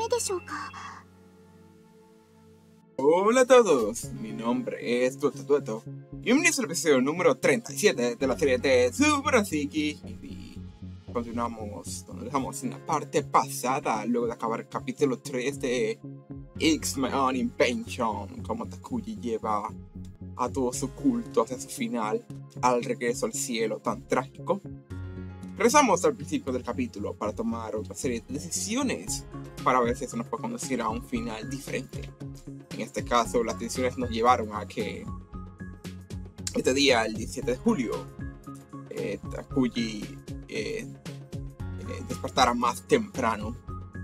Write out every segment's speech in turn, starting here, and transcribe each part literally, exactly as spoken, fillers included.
目でしょうか。 Hola a todos, mi nombre es Tueto Tueto y bienvenidos al episodio número treinta y siete de la serie de Super Asiki. Y continuamos donde dejamos en la parte pasada, luego de acabar el capítulo tres de X My Own Invention, como Takuji lleva a todo su culto hacia su final, al regreso al cielo tan trágico. Regresamos al principio del capítulo para tomar otra serie de decisiones para ver si eso nos puede conducir a un final diferente. En este caso, las decisiones nos llevaron a que este día, el diecisiete de julio, eh, Takuji eh, eh, despertara más temprano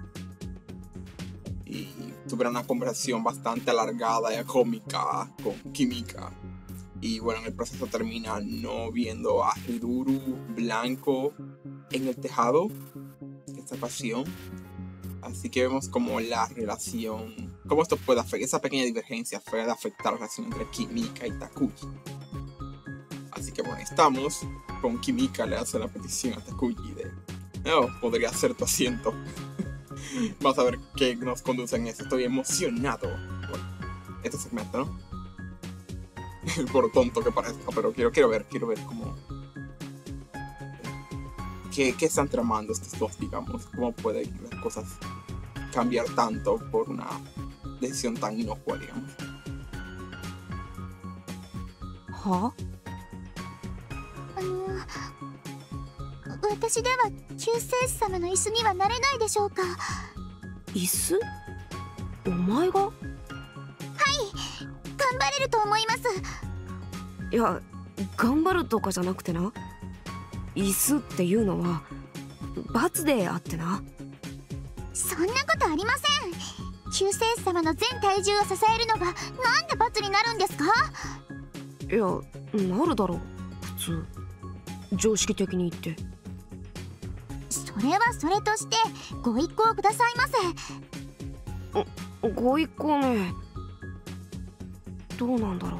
y tuviera una conversación bastante alargada y cómica con Kimika. Y bueno, en el proceso termina no viendo a Hiruru blanco en el tejado, esta pasión. Así que vemos como la relación, cómo esto puede afectar, esa pequeña divergencia puede afectar la relación entre Kimika y Takuji. Así que bueno, estamos con Kimika, le hace la petición a Takuji de, oh, podría ser tu asiento. Vamos a ver qué nos conduce en eso, estoy emocionado por este segmento, ¿no? Por tonto que parezca, pero quiero, quiero ver, quiero ver cómo... ¿Qué, qué están tramando estos dos, digamos? ¿Cómo pueden las cosas cambiar tanto por una decisión tan inocua, digamos? ¿Ah? あの、私では救世主様の椅子にはなれないでしょうか。 椅子？お前が？ はい、頑張れると思います。 いや、頑張るとかじゃなくてな、椅子っていうのは罰であってな。 そんなことありません。救世主様の全体重を支えるのがなんで罰になるんですか？ いや、なるだろう、普通常識的に言って。 それはそれとしてご一考くださいませ。 ご一考ね、どうなんだろう。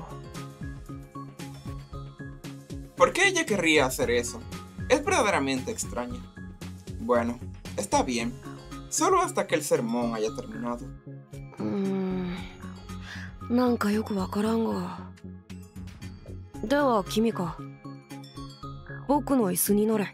¿Por qué ella querría hacer eso? Es verdaderamente extraña. Bueno, está bien. Solo hasta que el sermón haya terminado. うーん、なんかよくわからんが。では君か、僕の椅子に乗れ。はい。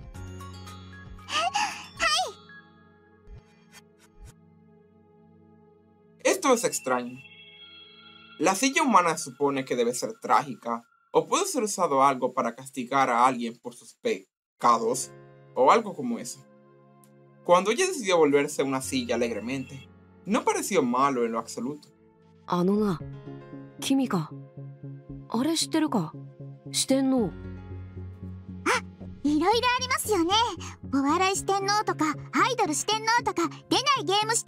Esto es extraño. La silla humana se supone que debe ser trágica, o puede ser usado algo para castigar a alguien por sus pecados, o algo como eso. Cuando ella decidió volverse a una silla alegremente, no pareció malo en lo absoluto. あのな、君か、あれ知ってるか、四天王。 あ、いろいろありますよね。お笑い四天王とかアイドル四天王とか出ないゲームして。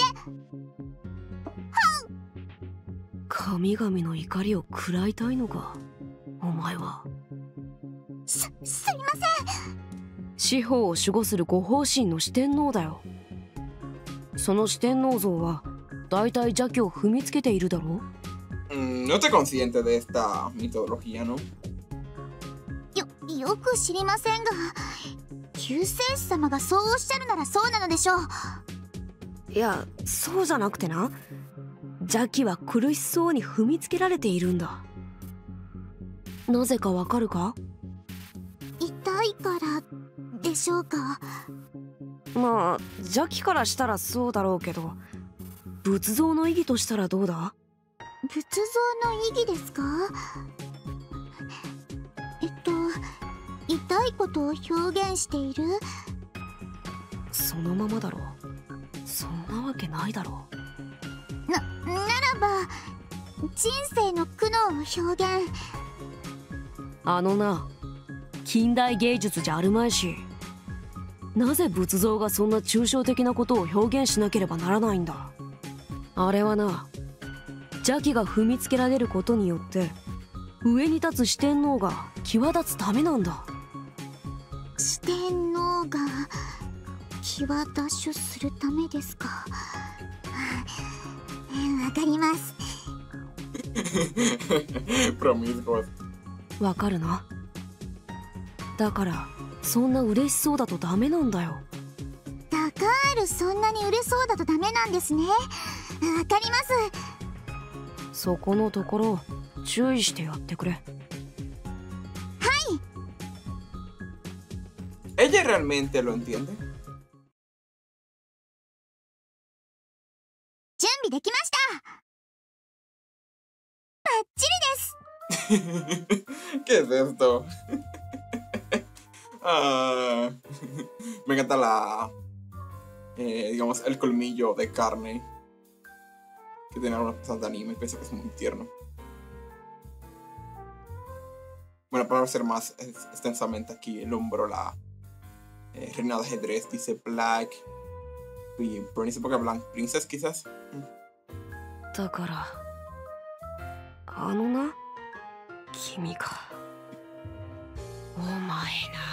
神々の怒りを食らいたいのか、お前は。 す、すいません。 四方を守護する五方神の四天王だよ。その四天王像はだいたい邪気を踏みつけているだろう。 Mm, no estoy consciente de esta mitología, ¿no? よ、よく知りませんが、救世主様がそうおっしゃるならそうなのでしょう。 いや、そうじゃなくてな、邪気は苦しそうに踏みつけられているんだ。なぜかわかるか？ 痛いからでしょうか。 まあ邪気からしたらそうだろうけど、仏像の意義としたらどうだ？ 仏像の意義ですか？えっと、痛いことを表現している？ そのままだろう。そんなわけないだろう。 な、ならば人生の苦悩を表現。 あのな、近代芸術じゃあるまいし、なぜ仏像がそんな抽象的なことを表現しなければならないんだ。あれはな、邪気が踏みつけられることによって上に立つ四天王が際立つためなんだ。 四天王が際ダッシュするためですか。わかります。 Promiscuos. わかるな。だからそんな嬉しそうだとダメなんだよ。 だかカールそんなに売れそうだとダメなんですね。わかります。 そこのところ注意してやってくれ。はい。 ¿Ella realmente lo entiende? 準備できました。バッチリです。 ¿Qué es esto? Ah, me encanta la, eh, digamos, el colmillo de carne que tiene algunas cosas de anime. Pienso que es muy tierno. Bueno, para ser más extensamente aquí, el hombro, la eh, reina de ajedrez, dice Black Princess, porque Black Princess quizás. だからあのな、君か。お前な。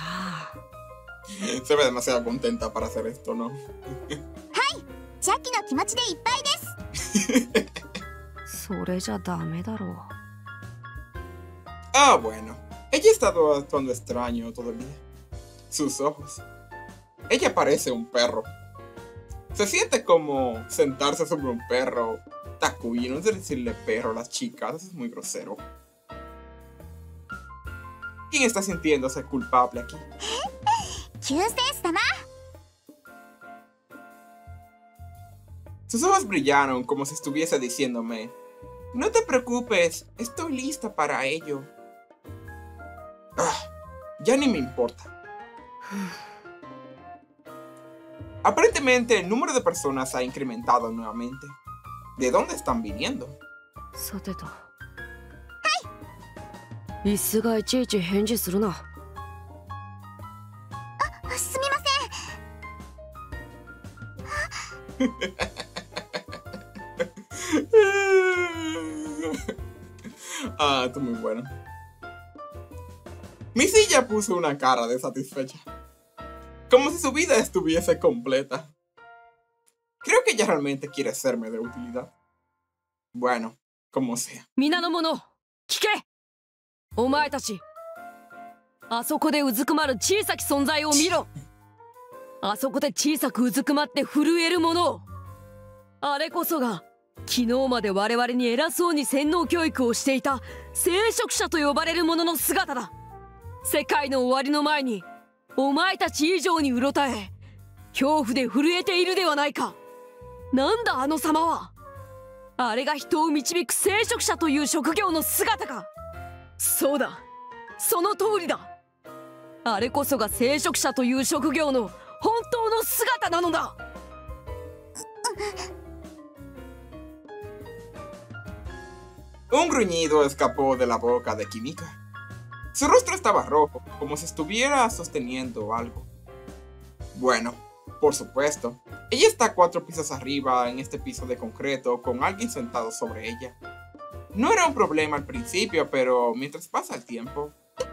Se ve demasiado contenta para hacer esto, ¿no? はい、ジャッキの気持ちでいっぱいです。 それじゃダメだろう。 Ah, bueno. Ella está actuando extraño todo el día. Sus ojos. Ella parece un perro. Se siente como sentarse sobre un perro. Takui, no sé decirle perro a las chicas, eso es muy grosero. ¿Quién está sintiéndose culpable aquí? Sus ojos brillaron como si estuviese diciéndome: no te preocupes, estoy lista para ello. Ah, ya ni me importa. Aparentemente el número de personas ha incrementado nuevamente. ¿De dónde están viniendo? さてと。椅子がいちいち返事するな。 あ、すみません。 Ah, esto es muy bueno. Mi silla puso una cara de satisfecha, como si su vida estuviese completa. Creo que ella realmente quiere serme de utilidad. Bueno, como sea. 皆の者、聞け。お前たち、あそこでうずくまる小さき存在を見ろ。あそこで小さくうずくまって震えるものを。あれこそが昨日まで我々に偉そうに洗脳教育をしていた聖職者と呼ばれる者の姿だ。世界の終わりの前にお前たち以上にうろたえ、恐怖で震えているではないか。なんだあの様は。あれが人を導く聖職者という職業の姿か。そうだ、その通りだ。あれこそが聖職者という職業の本当の姿なのだ。 Un gruñido escapó de la boca de Kimika. Su rostro estaba rojo, como si estuviera sosteniendo algo. Bueno, por supuesto, ella está cuatro pisos arriba en este piso de concreto con alguien sentado sobre ella. No era un problema al principio, pero mientras pasa el tiempo...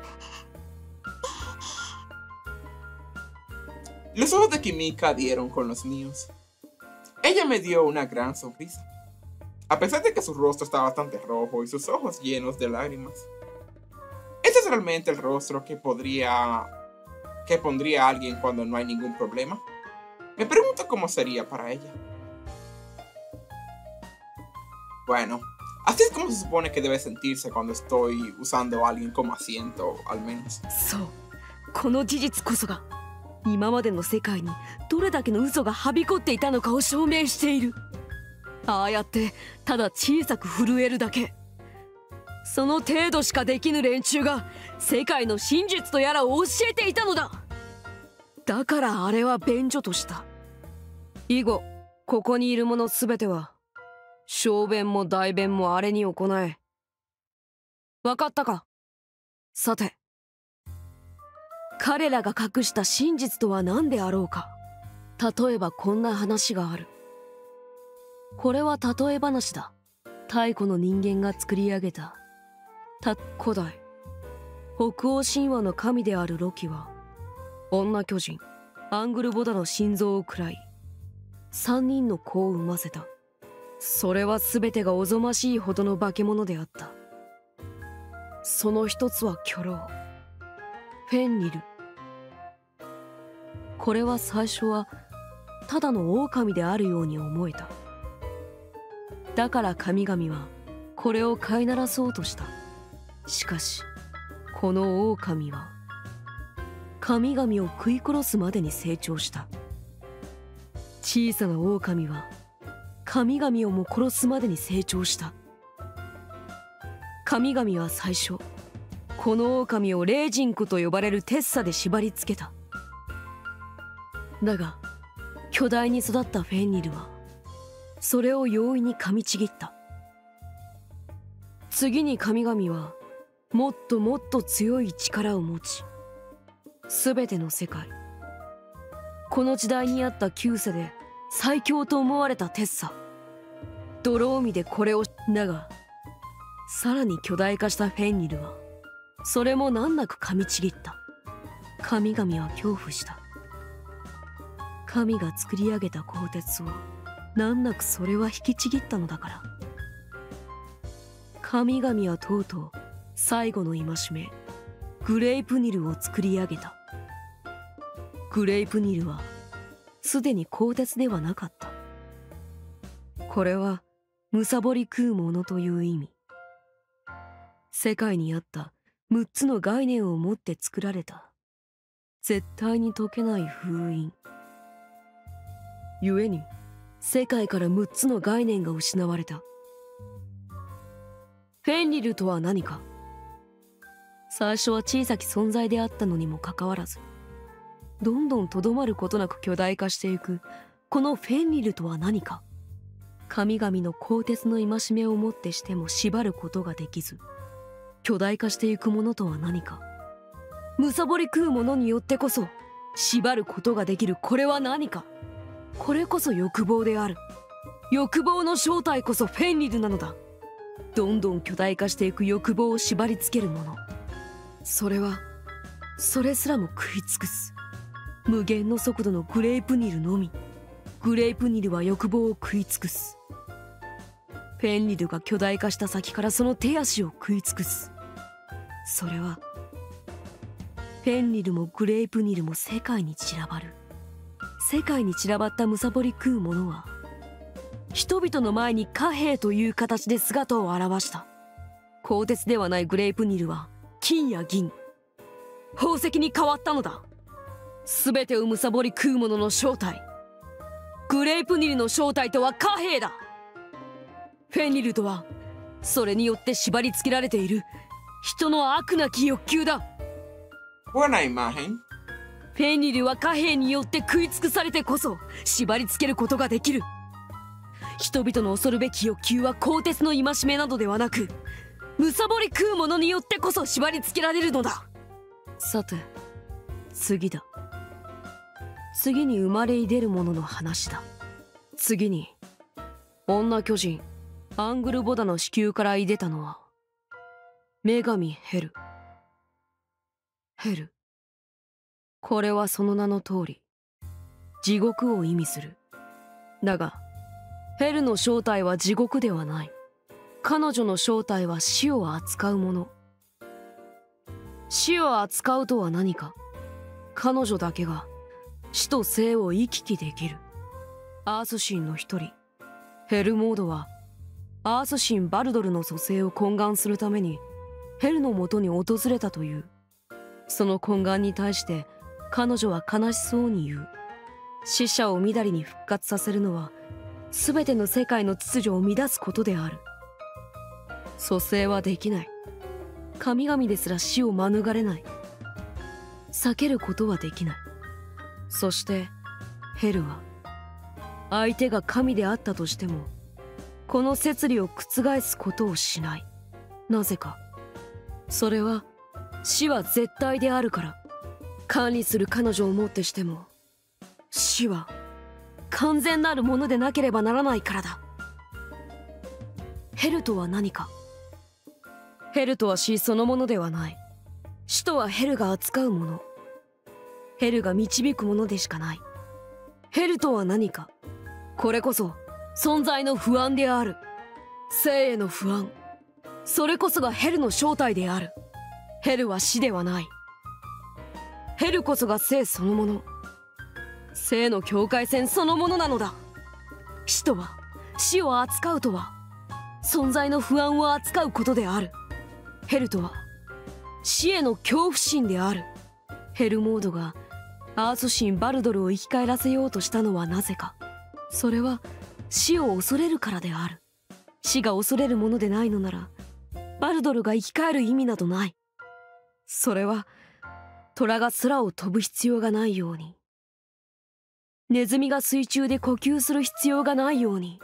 Los ojos de Kimika dieron con los míos. Ella me dio una gran sonrisa, a pesar de que su rostro estaba bastante rojo y sus ojos llenos de lágrimas. ¿Este es realmente el rostro que podría... que pondría a alguien cuando no hay ningún problema? Me pregunto cómo sería para ella. Bueno, así es como se supone que debe sentirse cuando estoy usando a alguien como asiento, al menos. そう、この事実こそが今までの世界にどれだけの嘘がはびこっていたのかを証明している。ああやってただ小さく震えるだけ、その程度しかできぬ連中が世界の真実とやらを教えていたのだ。だからあれは便所とした。以後ここにいる者すべては小便も大便もあれに行え。わかったか。さて、彼らが隠した真実とは何であろうか。例えばこんな話がある。これは例え話だ。太古の人間が作り上げたた古代北欧神話の神であるロキは女巨人アングルボダの心臓を食らいさんにんの子を産ませた。それは全てがおぞましいほどの化け物であった。その一つは巨老フェンニル。これは最初はただの狼であるように思えた。だから神々はこれを飼いならそうとした。しかしこの狼は神々を食い殺すまでに成長した。小さな狼は神々をも殺すまでに成長した。神々は最初この狼をレージンクと呼ばれるテッサで縛り付けた。だが巨大に育ったフェンリルはそれを容易に噛みちぎった。次に神々はもっともっと強い力を持ち、全ての世界、この時代にあった旧世で最強と思われたテッサ、泥海でこれを。だがさらに巨大化したフェンリルはそれも難なく噛みちぎった。神々は恐怖した。神が作り上げた鋼鉄を難なくそれは引きちぎったのだから。神々はとうとう最後の戒めグレイプニルを作り上げた。グレイプニルはすでに鋼鉄ではなかった。これは貪り食うものという意味。世界にあったむっつの概念を持って作られた絶対に解けない封印。故に世界からむっつの概念が失われた。フェンリルとは何か。最初は小さき存在であったのにもかかわらず、どんどんとどまることなく巨大化していくこのフェンリルとは何か。神々の鋼鉄の戒めをもってしても縛ることができず巨大化していくものとは何か。貪り食うものによってこそ縛ることができるこれは何か。これこそ欲望である。欲望の正体こそフェンリルなのだ。どんどん巨大化していく欲望を縛り付けるもの、それはそれすらも食い尽くす無限の速度のグレープニルのみ。グレープニルは欲望を食い尽くす。フェンリルが巨大化した先からその手足を食い尽くす。それはフェンリルもグレープニルも世界に散らばる。世界に散らばった貪り食う者は人々の前に貨幣という形で姿を現した。鋼鉄ではないグレープニルは金や銀、宝石に変わったのだ。全てを貪り食う者の正体、グレープニルの正体とは貨幣だ。フェンリルとはそれによって縛り付けられている人の悪なき欲求だ。 Buena imagen。 フェンリルは貨幣によって食い尽くされてこそ縛り付けることができる。人々の恐るべき欲求は鋼鉄の戒めなどではなく、貪り食う者によってこそ縛り付けられるのだ。さて次だ。次に生まれ出る者の話だ。次に女巨人アングルボダの子宮から出たのは女神ヘル。ヘル、これはその名の通り地獄を意味する。だがヘルの正体は地獄ではない。彼女の正体は死を扱うもの。死を扱うとは何か。彼女だけが死と生を行き来できる。アース神の一人ヘルモードはアース神バルドルの蘇生を懇願するためにヘルのもとに訪れたという。その懇願に対して彼女は悲しそうに言う。死者をみだりに復活させるのは全ての世界の秩序を乱すことである。蘇生はできない。神々ですら死を免れない。避けることはできない。そしてヘルは相手が神であったとしてもこの摂理を覆すことをしない。なぜか。それは死は絶対であるから。管理する彼女をもってしても死は完全なるものでなければならないからだ。ヘルとは何か。ヘルとは死そのものではない。死とはヘルが扱うもの。ヘルが導くものでしかない。ヘルとは何か。これこそ存在の不安である。生への不安。それこそがヘルの正体である。ヘルは死ではない。ヘルこそが生そのもの。 生の境界線そのものなのだ。死とは、死を扱うとは存在の不安を扱うことである。ヘルとは死への恐怖心である。ヘルモードがアース神バルドルを生き返らせようとしたのはなぜか。それは死を恐れるからである。死が恐れるものでないのならバルドルが生き返る意味などない。それは虎が空を飛ぶ必要がないように、ネズミが水中で呼吸する必要がないように、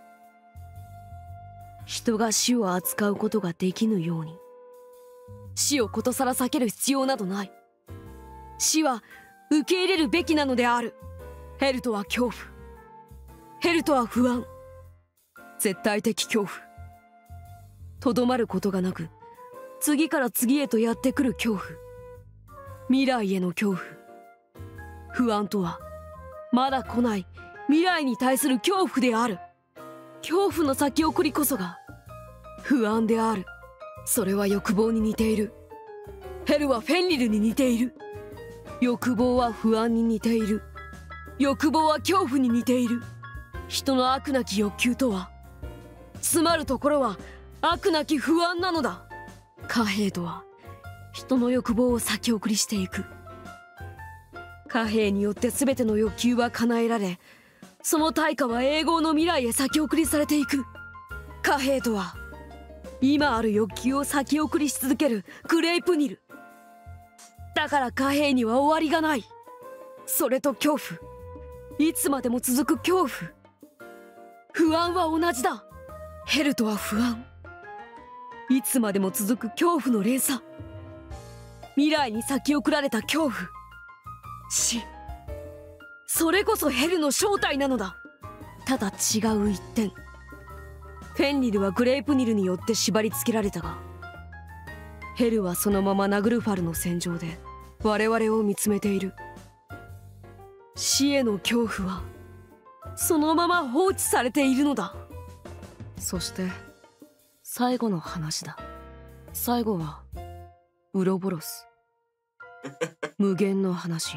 人が死を扱うことができぬように、死をことさら避ける必要などない。死は受け入れるべきなのである。ヘルとは恐怖、ヘルとは不安、絶対的恐怖。とどまることがなく次から次へとやってくる恐怖、未来への恐怖。不安とはまだ来ない未来に対する恐怖である。恐怖の先送りこそが不安である。それは欲望に似ている。ヘルはフェンリルに似ている。欲望は不安に似ている。欲望は恐怖に似ている。人の悪なき欲求とは、つまるところは悪なき不安なのだ。貨幣とは人の欲望を先送りしていく。貨幣によって全ての欲求は叶えられ、その対価は永劫の未来へ先送りされていく。貨幣とは今ある欲求を先送りし続けるグレイプニルだから、貨幣には終わりがない。それと恐怖、いつまでも続く恐怖、不安は同じだ。ヘルとは不安、いつまでも続く恐怖の連鎖、未来に先送られた恐怖、死、それこそヘルの正体なのだ。ただ違う一点、フェンリルはグレープニルによって縛り付けられたが、ヘルはそのままナグルファルの戦場で我々を見つめている。死への恐怖はそのまま放置されているのだ。そして最後の話だ。最後はウロボロス無限の話。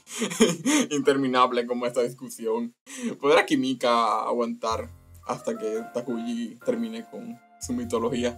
Interminable como esta discusión. ¿Podrá Kimika aguantar hasta que Takuji termine con su mitología?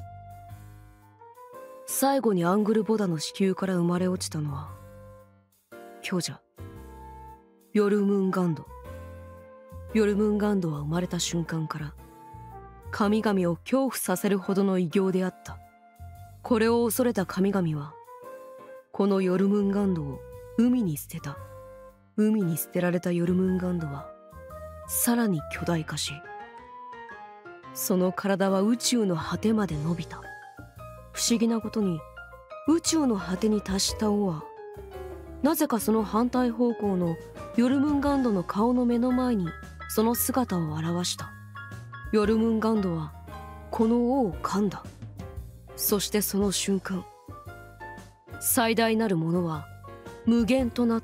最後にアングルボダの子宮から生まれ落ちたのは巨者ヨルムンガンド。ヨルムンガンドは生まれた瞬間から神々を恐怖させるほどの偉業であった。これを恐れた神々はこのヨルムンガンドを海に捨てた。海に捨てられたヨルムンガンドはさらに巨大化し、その体は宇宙の果てまで伸びた。不思議なことに宇宙の果てに達した王はなぜかその反対方向のヨルムンガンドの顔の目の前にその姿を現した。ヨルムンガンドはこの王を噛んだ。そしてその瞬間、最大なるものは無限となった。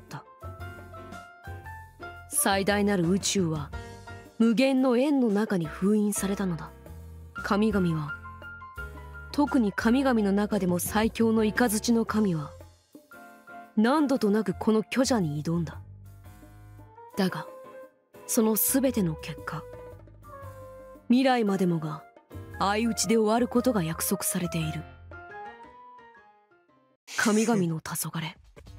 最大なる宇宙は無限の円の中に封印されたのだ。神々は、特に神々の中でも最強の雷の神は何度となくこの巨者に挑んだ。だがその全ての結果、未来までもが相打ちで終わることが約束されている。神々の黄昏。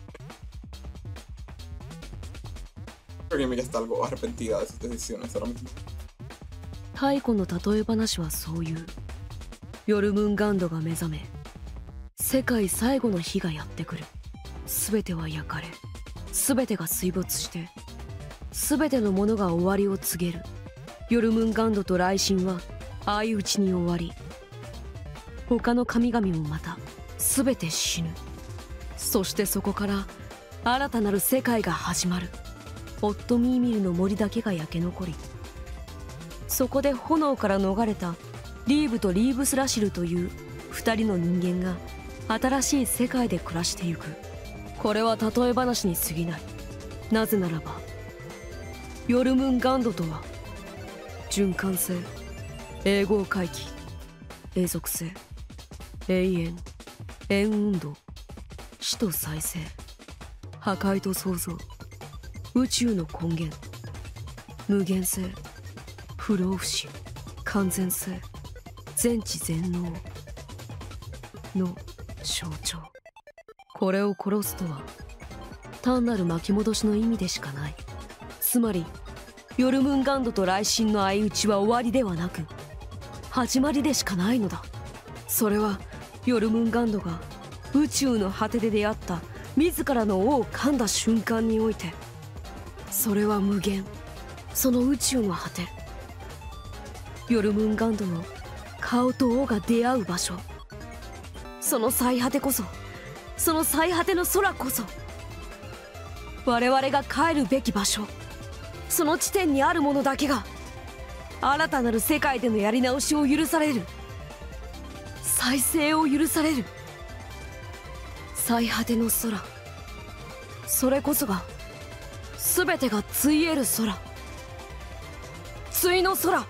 Creo que Mika está algo arrepentida de sus decisiones ahora mismo. 太古の例え話はそういう。ヨルムンガンドが目覚め、世界最後の日がやってくる。全ては焼かれ、全てが水没して、全てのものが終わりを告げる。ヨルムンガンドと雷神は相打ちに終わり、他の神々もまた全て死ぬ。そしてそこから新たなる世界が始まる。オットミーミルの森だけが焼け残り、そこで炎から逃れたリーブとリーブスラシルという二人の人間が新しい世界で暮らしてゆく。これは例え話に過ぎない。なぜならばヨルムンガンドとは循環性、永劫回帰、永続性、永遠、円運動、死と再生、破壊と創造、 宇宙の根源、無限性、不老不死、完全性、全知全能の象徴。これを殺すとは単なる巻き戻しの意味でしかない。つまりヨルムンガンドと雷神の相打ちは終わりではなく始まりでしかないのだ。それはヨルムンガンドが宇宙の果てで出会った自らの尾を噛んだ瞬間において、それは無限、その宇宙の果て、ヨルムンガンドの顔と尾が出会う場所、その最果てこそ、その最果ての空こそ我々が帰るべき場所。その地点にあるものだけが新たなる世界でのやり直しを許される、再生を許される。最果ての空、それこそが全てがついえる空、ついの空。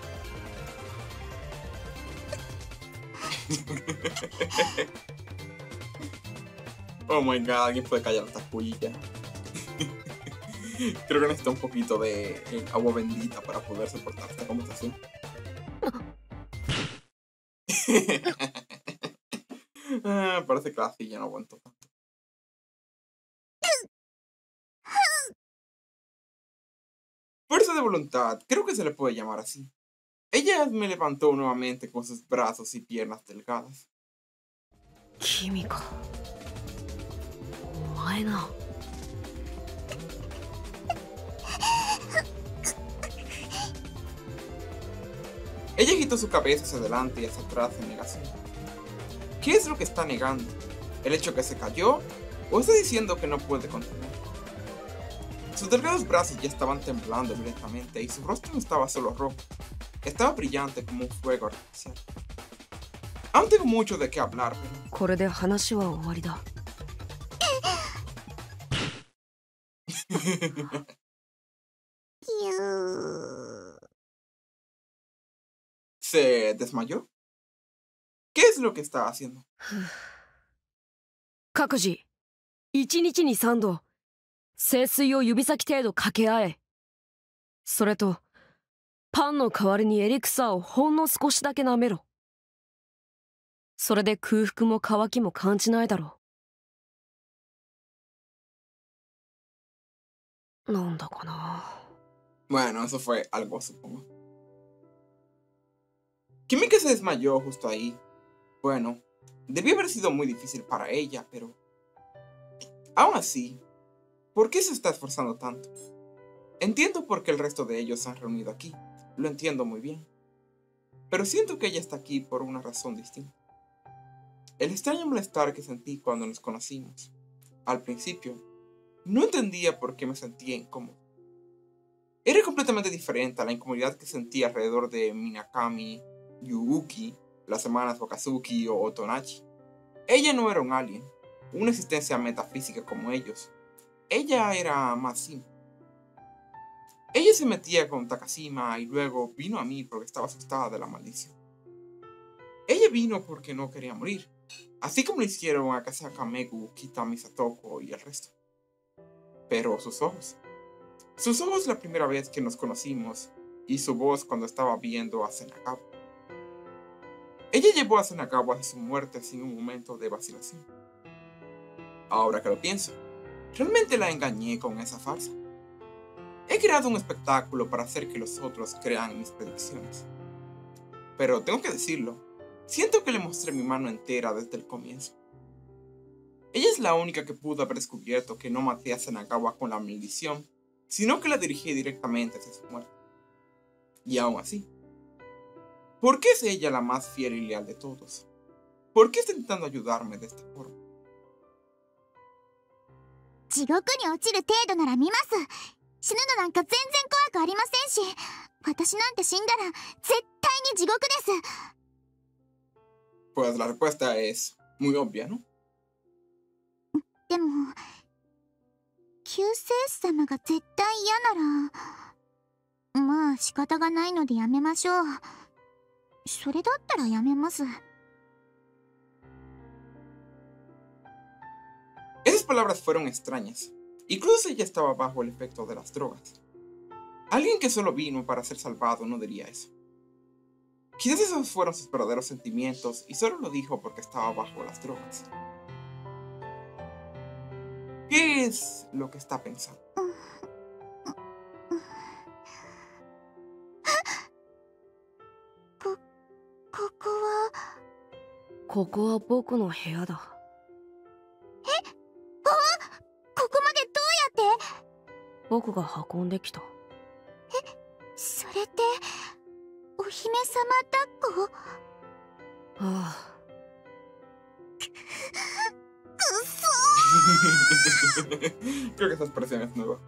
Oh my god, alguien puede callar estas pullitas. Creo que necesita un poquito de eh, agua bendita para poder soportar esta conversación. Ah, parece que la silla no aguantó tanto. Fuerza de voluntad, creo que se le puede llamar así. Ella me levantó nuevamente con sus brazos y piernas delgadas. 君か、お前な。 Ella agitó su cabeza hacia adelante y hacia atrás en negación. ¿Qué es lo que está negando? ¿El hecho que se cayó? ¿O está diciendo que no puede continuar? Sus delgados brazos ya estaban temblando violentamente y su rostro no estaba solo rojo, estaba brillante como un fuego artificial. Aún tengo mucho de qué hablar, pero... これで話は終わりだ。 ¿Se desmayó? ¿Qué es lo que está haciendo? 各自、一日に三度、聖水を指先程度掛け合え。それと、パンの代わりにエリクサーをほんの少しだけ舐めろ。それで空腹も渇きも感じないだろう。なんだかな。 Bueno, eso fue algo, supongo. Kimika se desmayó justo ahí. Bueno, debió haber sido muy difícil para ella, pero... Aún así, ¿por qué se está esforzando tanto? Entiendo por qué el resto de ellos se han reunido aquí. Lo entiendo muy bien. Pero siento que ella está aquí por una razón distinta. El extraño malestar que sentí cuando nos conocimos. Al principio, no entendía por qué me sentía incómodo. Era completamente diferente a la incomodidad que sentía alrededor de Minakami, Yuuki, las hermanas Wakazuki o Otonachi. Ella no era un alien, una existencia metafísica como ellos. Ella era más simple. Ella se metía con Takashima y luego vino a mí porque estaba asustada de la maldición. Ella vino porque no quería morir, así como lo hicieron a Kasaka Megu, Kitami Satoko y el resto. Pero sus ojos. Sus ojos la primera vez que nos conocimos y su voz cuando estaba viendo a Senagawa. Ella llevó a Senagawa a su muerte sin un momento de vacilación. Ahora que lo pienso, realmente la engañé con esa farsa. He creado un espectáculo para hacer que los otros crean mis predicciones. Pero tengo que decirlo, siento que le mostré mi mano entera desde el comienzo. Ella es la única que pudo haber descubierto que no maté a Senagawa con la maldición, sino que la dirigí directamente hacia su muerte. Y aún así, ¿por qué es ella la más fiel y leal de todos? ¿Por qué está intentando ayudarme de esta forma? 地獄に落ちる程度なら見ます。死ぬのなんか全然怖くありませんし、私なんて死んだら絶対に地獄です。 Pues la respuesta es muy obvia, ¿no? でも、救世主様が絶対嫌なら、まあ仕方がないのでやめましょう。それだったらやめます。 Esas palabras fueron extrañas, Incluso ella estaba bajo el efecto de las drogas. Alguien que solo vino para ser salvado no diría eso. Quizás esos fueron sus verdaderos sentimientos y solo lo dijo porque estaba bajo las drogas. ¿Qué es lo que está pensando? こ、ここは。 ここは僕の部屋だ。 え？あ？ここまでどうやって？ 僕が運んできた。 え、それって、お姫様抱っこ？ ああ。 Creo que esa expresión es nueva.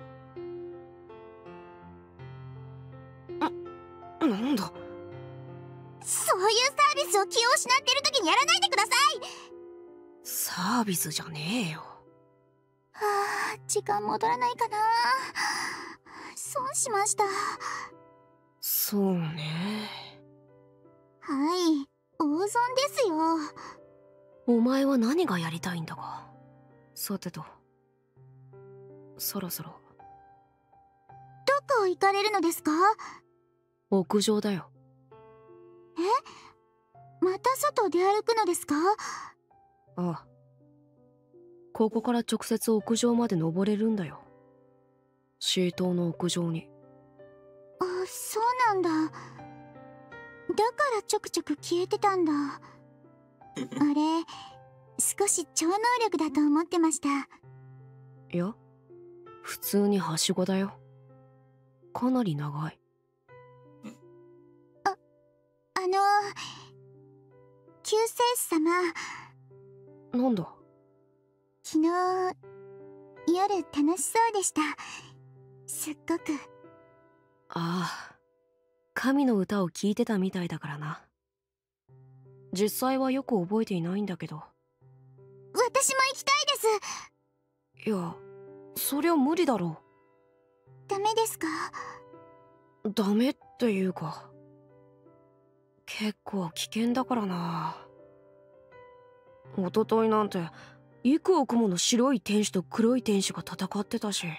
なんだ。 そういうサービスを気を失っている時にやらないでください。 サービスじゃねえよ。 はあ、時間戻らないかな。損しました。 そうね。 はい、大損ですよ。 お前は何がやりたいんだか。さてと、そろそろ。 どこ行かれるのですか？ 屋上だよ。 え？また外出歩くのですか？ ああ。ここから直接屋上まで登れるんだよ。シー島の屋上に。 あ、そうなんだ。だからちょくちょく消えてたんだ。あれ、少し超能力だと思ってました。 いや、普通にはしごだよ。かなり長い。 あ、あの、救世主様。 なんだ？ 昨日、夜楽しそうでした。すっごく。 ああ、神の歌を聴いてたみたいだからな。実際はよく覚えていないんだけど。 私も行きたいです。 いや、そりゃ無理だろう。ダメですか？ ダメっていうか、結構危険だからな。一昨日なんて幾億もの白い天使と黒い天使が戦ってたし。いい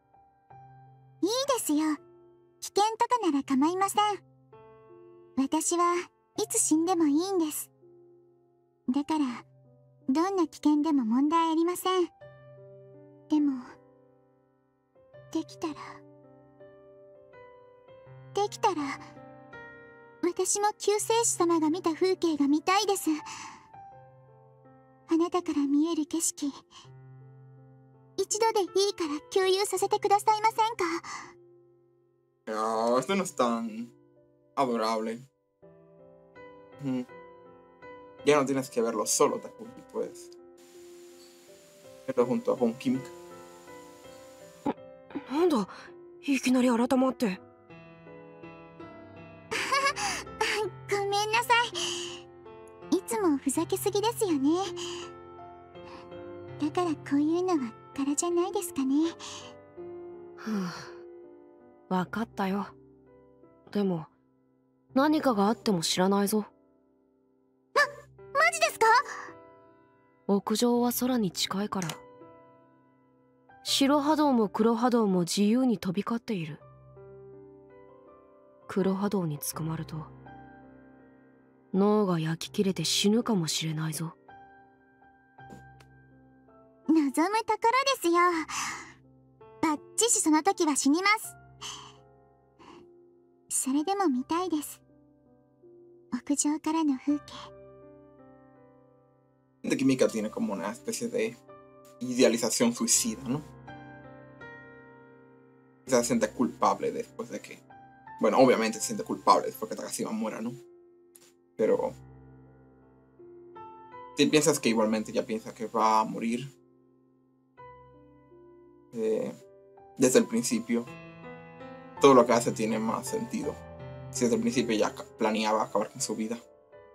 ですよ。危険とかなら構いません。私はいつ死んでもいいんです。だからどんな危険でも問題ありません。でもできたらできたら私も救世主様が見た風景が見たいです。あなたから見える景色、一度でいいから共有させてくださいませんか？ No, esto no es tan adorable. Mm. Ya no tienes que verlo solo, Takuki, puedes verlo junto a Von Kimik. なんだ、いきなり改まって。 ごめんなさい。いつもふざけすぎですよね。だからこういうのは柄じゃないですかね。 はあ、わかったよ。でも何かがあっても知らないぞ。 ま、マジですか？ 屋上は空に近いから。白波動も黒波動も自由に飛び交っている。黒波動に捕まると脳が焼き切れて死ぬかもしれないぞ。 望むところですよ。バッチシその時は死にます。それでも見たいです。屋上からの風景。 De que Mika tiene como una especie de idealización suicida, ¿no? Se siente culpable después de que... Bueno, obviamente se siente culpable después que Takashima muera, ¿no? Pero... Si piensas que igualmente ya piensa que va a morir... Eh, desde el principio... Todo lo que hace tiene más sentido. Si desde el principio ya planeaba acabar con su vida.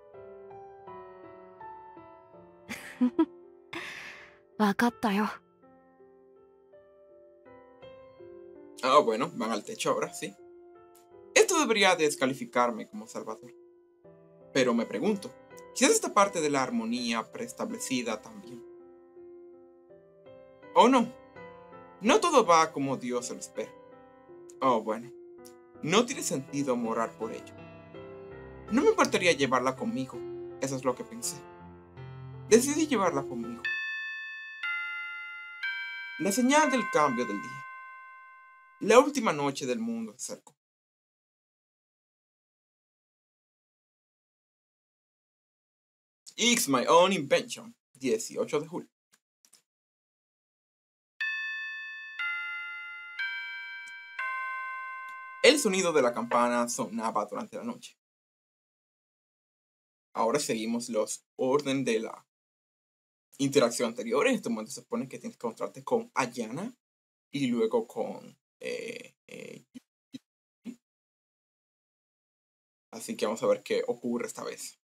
Ah, bueno, van al techo ahora, sí. Esto debería descalificarme como salvador. Pero me pregunto, quizás esta parte de la armonía preestablecida también. ¿O no? No todo va como Dios se lo espera. Oh, bueno. No tiene sentido morar por ello. No me importaría llevarla conmigo. Eso es lo que pensé. Decidí llevarla conmigo. La señal del cambio del día. La última noche del mundo se acercó. It's my own invention. dieciocho de julio. El sonido de la campana sonaba durante la noche. Ahora seguimos los orden de la interacción anterior. En este momento se supone que tienes que encontrarte con Ayana y luego con eh, eh, así que vamos a ver qué ocurre esta vez.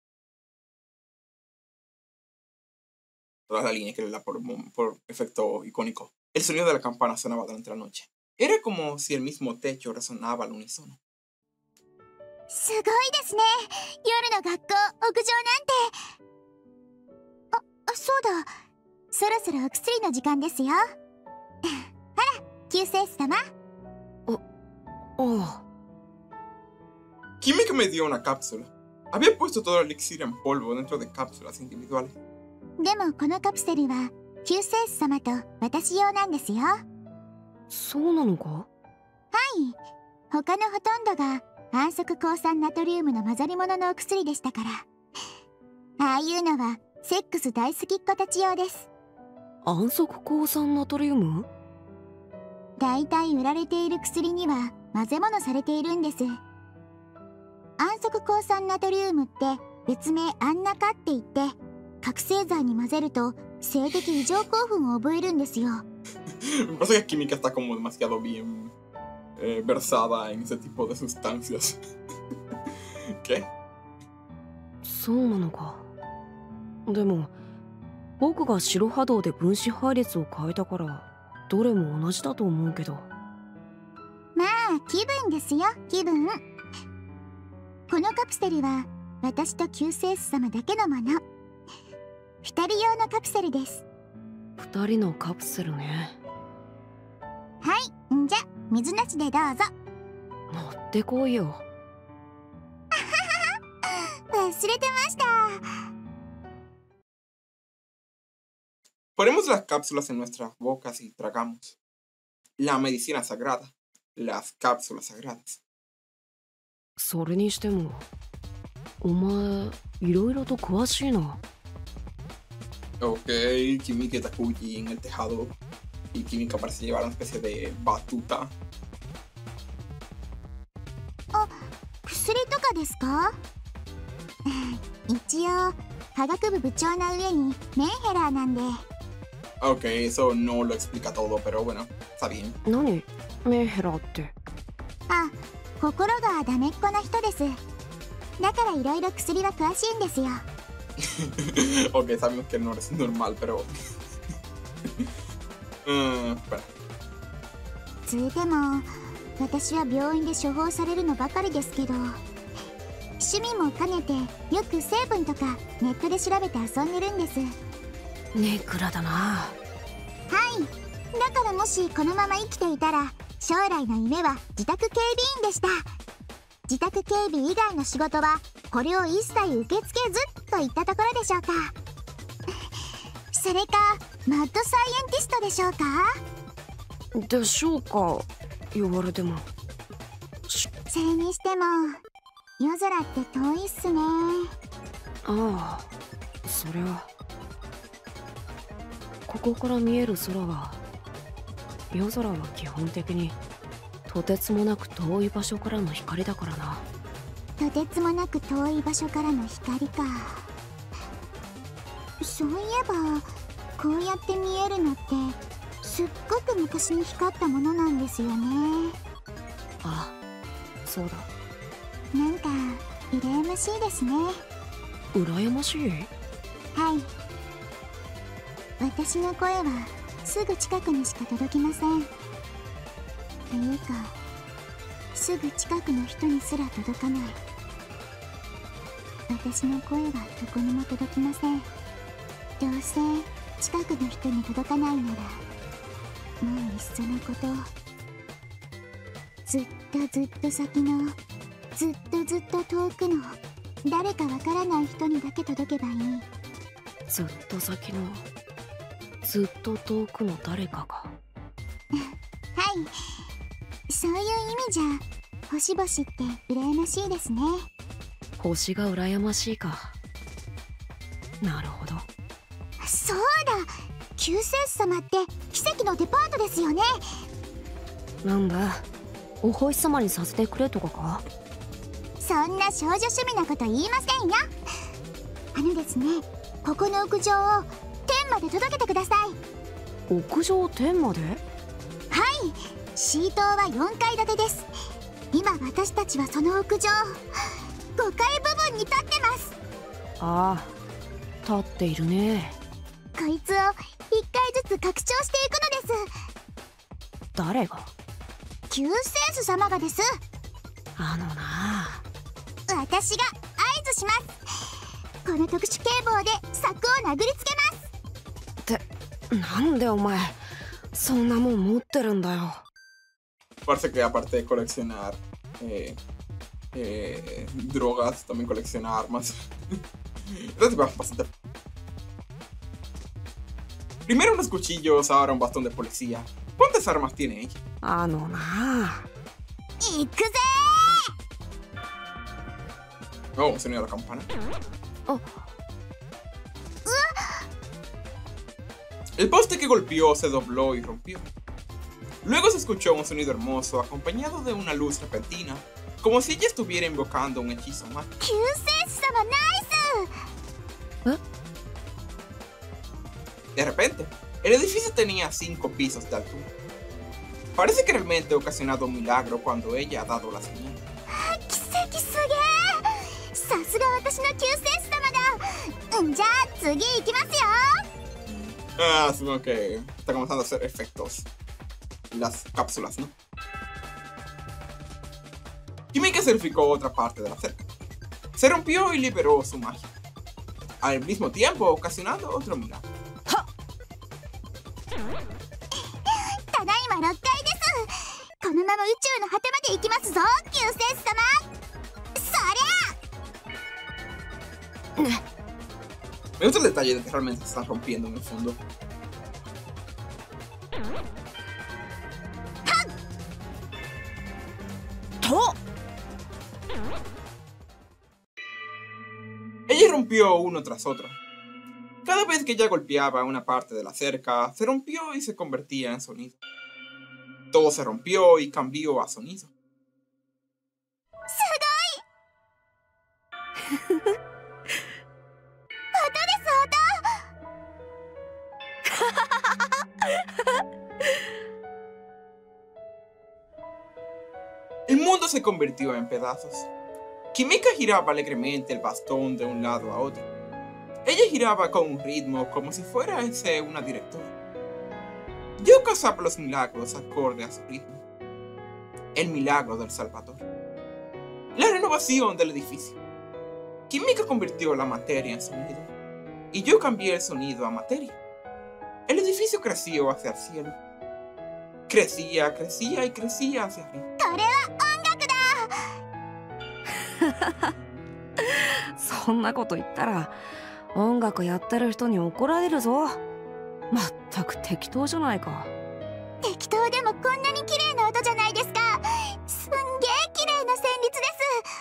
Toda la línea que le da por, por efecto icónico. El sonido de la campana sonaba durante la noche. Era como si el mismo techo resonaba al unísono. すごいですね。夜の学校屋上なんて。あ、あ、そうだ。そろそろお薬の時間ですよ。ほら、救世主様。 Oh. Kimika me dio una cápsula. Había puesto todo el elixir en polvo dentro de cápsulas individuales. でもこのカプセルは救世主様と私用なんですよ。はそうなのか？ い。他のほとんどが安息抗酸ナトリウムの混ざり物のお薬でしたから。ああいうのはセックス大好きっ子たち用です。 安息抗酸ナトリウム？ だいたい売られている薬には混ぜ物されているんです。安息抗酸ナトリウムって別名アンナカって言って、覚醒剤に混ぜると性的異常興奮を覚えるんですよ。 Me pasa que Kimika está como demasiado bien eh, versada en ese tipo de sustancias. ¿Qué? そうなのか。でも僕が白波動で分子配列を変えたからどれも同じだと思うけど。 まあ気分ですよ、気分。このカプセルは私と救世主様だけのもの。二人用のカプセルです。 二人のカプセルね。 はい、んじゃ水なしでどうぞ。 持ってこいよ。 忘れてました。 Ponemos las cápsulas en nuestras bocas y tragamos. La medicina sagrada. Las cápsulas sagradas. それにしてもお前いろいろと詳しいな。 Ok, Kimika y Takuji en el tejado. Y Kimika parece llevar una especie de batuta. あ、薬とかですか？一応科学部部長の上にメンヘラーなんで。 Ok, eso no lo explica todo, pero bueno, está bien. 何メンヘラって。 あ、心がダメっ子な人です。だからいろいろ薬は詳しいんですよ。 Ok, sabemos que no es normal, pero... uh, bueno. つうでも私は病院で処方されるのばかりですけど、趣味も兼ねてよく成分とかネットで調べて遊んでるんです。 ネクラだな。 はい、だからもしこのまま生きていたら将来の夢は自宅警備員でした。自宅警備以外の仕事はこれを一切受け付けずといったところでしょうか。それかマッドサイエンティストでしょうか。 でしょうか言われても。 それにしても夜空って遠いっすね。 ああ、そりゃここから見える空は、夜空は基本的にとてつもなく遠い場所からの光だからな。 とてつもなく遠い場所からの光か。そういえばこうやって見えるのってすっごく昔に光ったものなんですよね。 あ、そうだ。 なんか羨ましいですね。 羨ましい？ はい、私の声はすぐ近くにしか届きません。というかすぐ近くの人にすら届かない。私の声はどこにも届きません。どうせ近くの人に届かないならもういっそのこと、ずっとずっと先の、ずっとずっと遠くの誰かわからない人にだけ届けばいい。 ずっと先のずっと遠くの誰かが。 はい、そういう意味じゃ星々って羨ましいですね。 星が羨ましいか。なるほど。 そうだ、救世主様って奇跡のデパートですよね。 なんだ、お星様にさせてくれとかか。 そんな少女趣味なこと言いませんよ。あのですね、ここの屋上を天まで届けてください。 屋上天まで？はい、 シートはよんかい建てです。今私たちはその屋上ごかい部分に立ってます。 ああ、立っているね。 こいつをいっかいずつ拡張していくのです。 誰が？ 救世主様がです。 あのな、 私が合図します。この特殊警棒で柵を殴りつけます。 ってなんでお前そんなもん持ってるんだよ。 Parece que aparte de coleccionar eh, eh, drogas, también colecciona armas. Entonces va bastante. Primero unos cuchillos, ahora un bastón de policía. ¿Cuántas armas tiene ella? あのな、 行くぜー。 Oh, sonido de la campana. Oh. El poste que golpeó se dobló y rompió. Luego se escuchó un sonido hermoso acompañado de una luz repentina, como si ella estuviera invocando un hechizo mágico. 救世主様ナイス。 De repente, el edificio tenía cinco pisos de altura. Parece que realmente ha ocasionado un milagro cuando ella ha dado la señal. 奇跡すげえ。さすが私の救世主様だ。んじゃあ次行きますよ。 Ah, supongo que está comenzando a hacer efectos las cápsulas, ¿no? Kimika certificó otra parte de la cerca. Se rompió y liberó su magia, al mismo tiempo ocasionando otro milagro. ただいまろっかいです。このまま宇宙の果てまで行きますぞ、救世主様。そりゃ。 Me gusta el detalle de que realmente se están rompiendo en el fondo. Ella rompió uno tras otro. Cada vez que ella golpeaba una parte de la cerca, se rompió y se convertía en sonido. Todo se rompió y cambió a sonido. El mundo se convirtió en pedazos. Kimika giraba alegremente el bastón de un lado a otro. Ella giraba con un ritmo como si fuera ese una directora. Yo causaba los milagros acorde a su ritmo. El milagro del Salvador. La renovación del edificio. Kimika convirtió la materia en sonido. Y yo cambié el sonido a materia. El edificio creció hacia el cielo. Crecía, crecía y crecía hacia arriba. そんなこと言ったら音楽やってる人に怒られるぞ。まったく適当じゃないか。 適当でもこんなに綺麗な音じゃないですか。すんげえ綺麗な旋律です。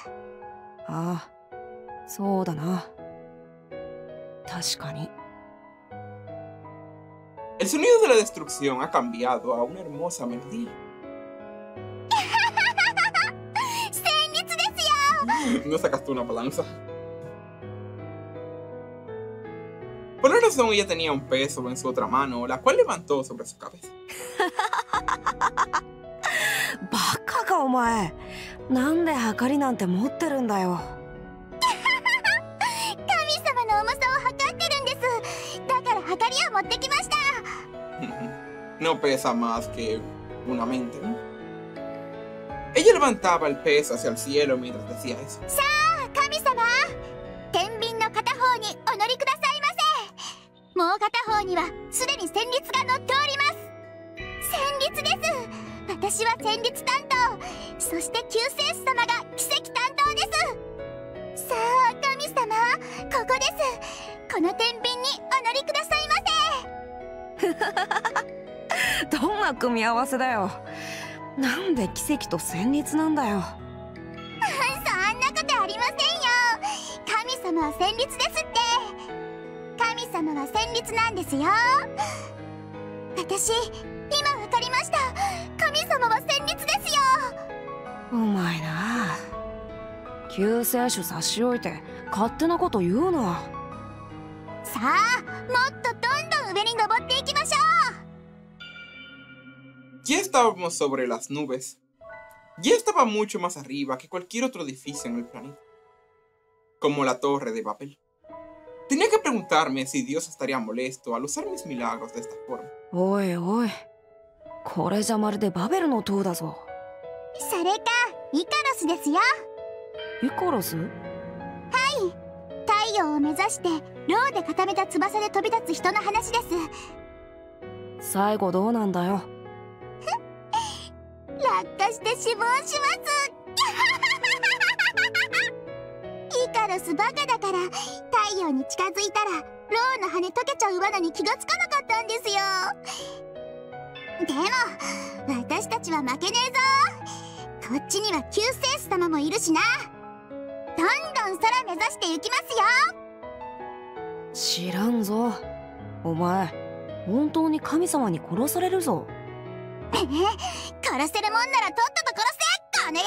ああ、そうだな。確かに。 El sonido de la destrucción ha cambiado a una hermosa melodía. No sacaste una balanza. Por una razón ella tenía un peso en su otra mano, la cual levantó sobre su cabeza. バカかお前。なんではかりなんて持ってるんだよ。 神様の重さを測ってるんです。だからはかりを持ってきました。 No pesa más que una mente, ¿no? Ella levantaba el peso hacia el cielo mientras decía eso. さあ、神様、天秤の片方にお乗りくださいませ。もう片方にはすでに旋律が乗っております。 旋律です。私は旋律担当、そして救世主様が奇跡担当です。さあ神様、ここです。この天秤にお乗りくださいませ。どんな組み合わせだよ。なんで奇跡と旋律なんだよ。 そんなことありませんよ。神様は旋律ですって。神様は旋律なんですよ。私今わかりました。神様は旋律ですよ。 うまいな。救世主差し置いて勝手なこと言うな。 さあもっとどんどん上に登っていきましょう。 Ya estábamos sobre las nubes. Ya estaba mucho más arriba que cualquier otro edificio en el planeta, como la Torre de Babel. Tenía que preguntarme si Dios estaría molesto al usar mis milagros de esta forma. おいおい、これじゃまるでバベルの塔だぞ。 それかイカロスですよ。 イカロス？はい、 太陽を目指してローで固めた翼で飛び立つ人の話です。 最後どうなんだよ。 落下して死亡します。イカロスバカだから太陽に近づいたらローの羽溶けちゃう罠に気がつかなかったんですよ。でも私たちは負けねえぞ。こっちには救世主様もいるしな。どんどん空目指して行きますよ。知らんぞ。お前本当に神様に殺されるぞ。 ええ、殺せるもんならとっとと殺せ、この野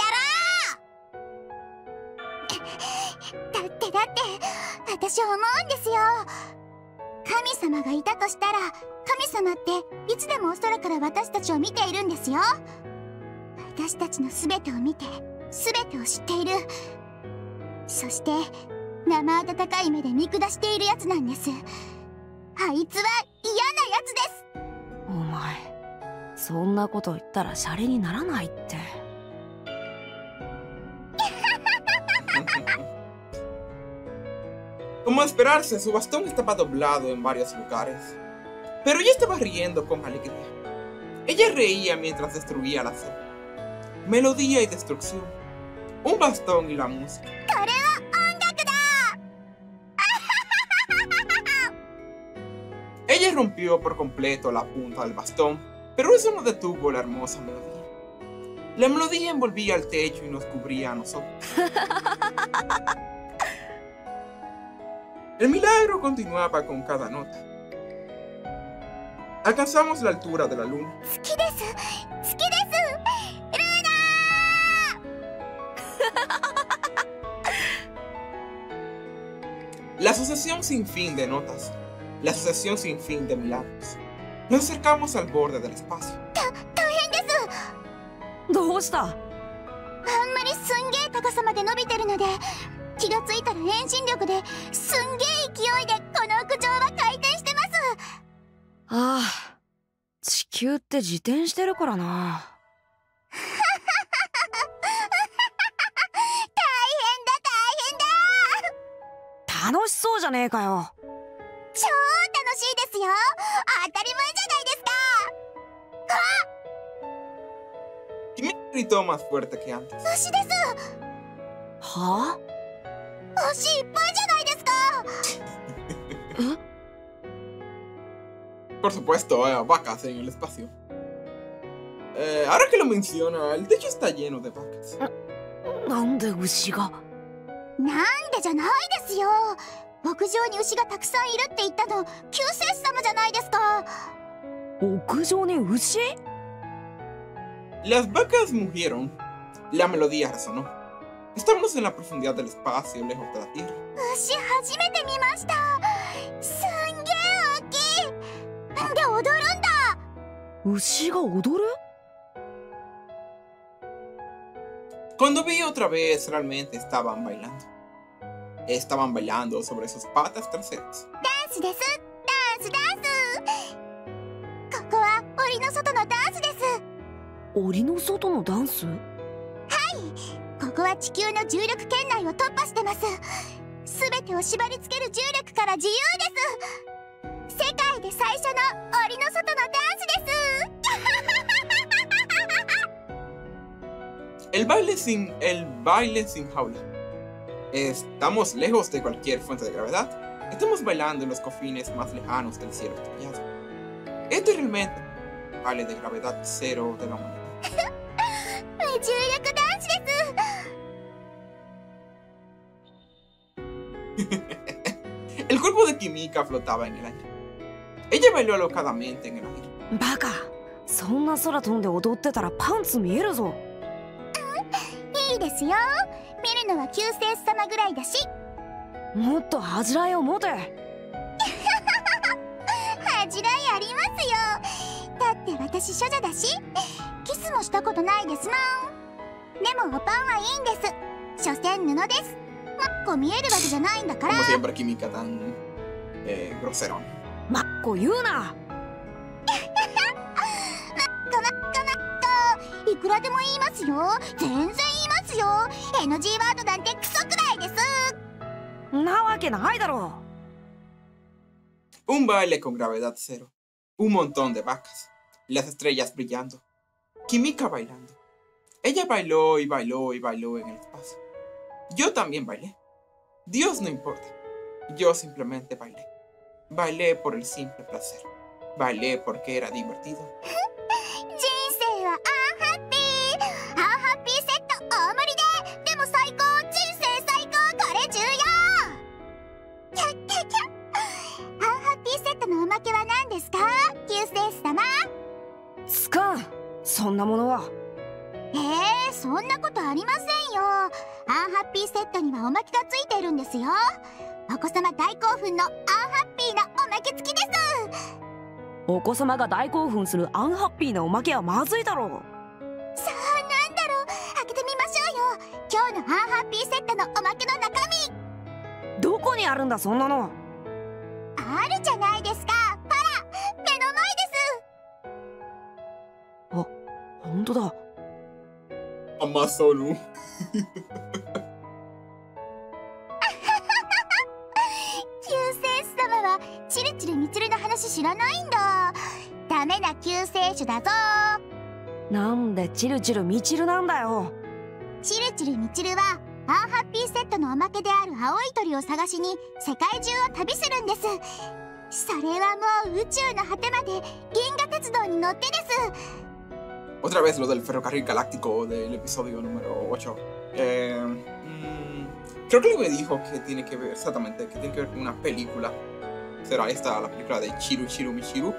郎。だってだって私思うんですよ。神様がいたとしたら神様っていつでもお空から私たちを見ているんですよ。私たちの全てを見て全てを知っている。そして生温かい目で見下しているやつなんです。あいつは嫌なやつです。 お前そんなこと言ったらシャレにならないって。 Como esperarse, su bastón estaba doblado en varios lugares, pero ella estaba riendo con alegría. Ella reía mientras destruía la selva. Melodía y destrucción, un bastón y la música. Ella rompió por completo la punta del bastón, pero eso no detuvo la hermosa melodía. La melodía envolvía el techo y nos cubría a nosotros. El milagro continuaba con cada nota. Alcanzamos la altura de la luna. La sucesión sin fin de notas, la sucesión sin fin de milagros. Nos acercamos al borde del espacio. どうした？ あんまりすんげえ高さまで伸びてるので気がついたら遠心力ですんげえ勢いでこの屋上は回転してます。 ああ、地球って自転してるからな。 大変だ大変だ。 楽しそうじゃねえかよ。 超楽しいですよ。当たり前じゃないですか。 Y me gritó más fuerte que antes. 牛です。 はあ？ 牛いっぱいじゃないですか。 Por supuesto, eh, vacas en el espacio. Eh, ahora que lo menciona, el techo está lleno de vacas. なんで牛が？ なんでじゃないですよ。屋上に牛がたくさんいるって言ったの救世主様じゃないですか。 屋上に牛？ Las vacas mugieron. La melodía resonó. Estábamos en la profundidad del espacio, lejos de la tierra. 牛初めて見ました。すんげえ大きい。で踊るんだ。 牛が踊る？ Cuando vi otra vez, realmente estaban bailando. Estaban bailando sobre sus patas traseras. ダンスです。ダンスダンス。ここは檻の外のダンスです。 檻の外のダンス？はい、 ここは地球の重力圏内を突破してます。すべてを縛り付ける重力から自由です。世界で最初の檻の外のダンスです。 El baile sin, el baile sin jaula. Estamos lejos de cualquier fuente de gravedad. Estamos bailando en los confines más lejanos del cielo estrellado. Este es realmente el baile de gravedad cero de la humanidad. El cuerpo de Kimika flotaba en el aire. Ella bailó alocadamente en el aire. バカ、そんな空飛んで踊ってたらパンツ見えるぞ。 いいですよ。見るのは救世主様ぐらいだし。 もっと恥じらいを持て。 恥じらいありますよ。だって私処女だし、キスもしたことないですもん。でもおパンはいいんです。所詮布です。マッコ見えるわけじゃないんだから。 Como siempre, Kimika tan eh, grosero. マッコ言うな。 いくらでも言いますよ。全然言いますよ。エヌジー ワードなんてクソくらいです。 なわけないだろう。 Un baile con gravedad cero. Un montón de vacas. Las estrellas brillando. Kimika bailando. Ella bailó y bailó y bailó en el espacio. Yo también bailé. Dios no importa. Yo simplemente bailé. Bailé por el simple placer. Bailé porque era divertido. 人生はアンハッピー。アンハッピーセット大盛りで。でも最高。人生最高。これ重要。キャッキャッキャッ。アンハッピーセットのおまけは何ですか、救世主様。 つかん、そんなものは。 えー、そんなことありませんよ。アンハッピーセットにはおまけがついているんですよ。お子様大興奮のアンハッピーなおまけ付きです。 お子様が大興奮するアンハッピーなおまけはまずいだろう。 さあ、なんだろう。開けてみましょうよ。今日のアンハッピーセットのおまけの中身。 どこにあるんだそんなの。 あるじゃないですか。ほら、目の前です。 あ、本当だ。 Amazono. 救世主様はチルチルミツルの話知らないんだ。ダメな救世主だぞ。 なんでチルチルミチルなんだよ。 チルチルミチルはアンハッピーセットのおまけである青い鳥を探しに世界中を旅するんです。それはもう宇宙の果てまで銀河鉄道に乗ってです。 Otra vez lo del ferrocarril galáctico del episodio número ocho. Eh, mmm, creo que me dijo que tiene que ver exactamente, que tiene que ver con una película. ¿Será esta la película de Chiru Chiru Michiru?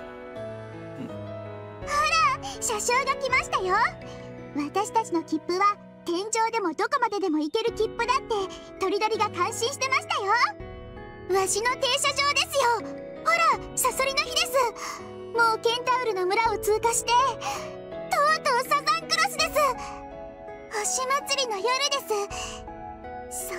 車掌が来ましたよ。私たちの切符は天井でもどこまででも行ける切符だってトリドリが感心してましたよ。わしの停車場ですよ。ほら、サソリの日です。もうケンタウルの村を通過してとうとうサザンクロスです。星祭りの夜です。そう、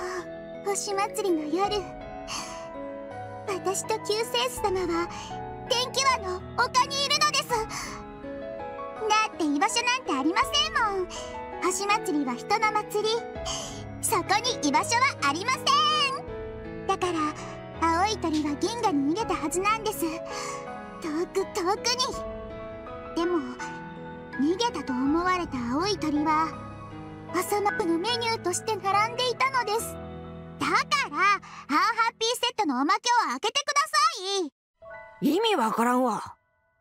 星祭りの夜。私と救世主様は天気輪の丘にいるのです。だって居場所なんてありませんもん。星祭りは人の祭り。そこに居場所はありません。だから青い鳥は銀河に逃げたはずなんです。遠く遠くに。でも逃げたと思われた青い鳥は朝マップのメニューとして並んでいたのです。だからアンハッピーセットのおまけを開けてください。 意味わからんわ。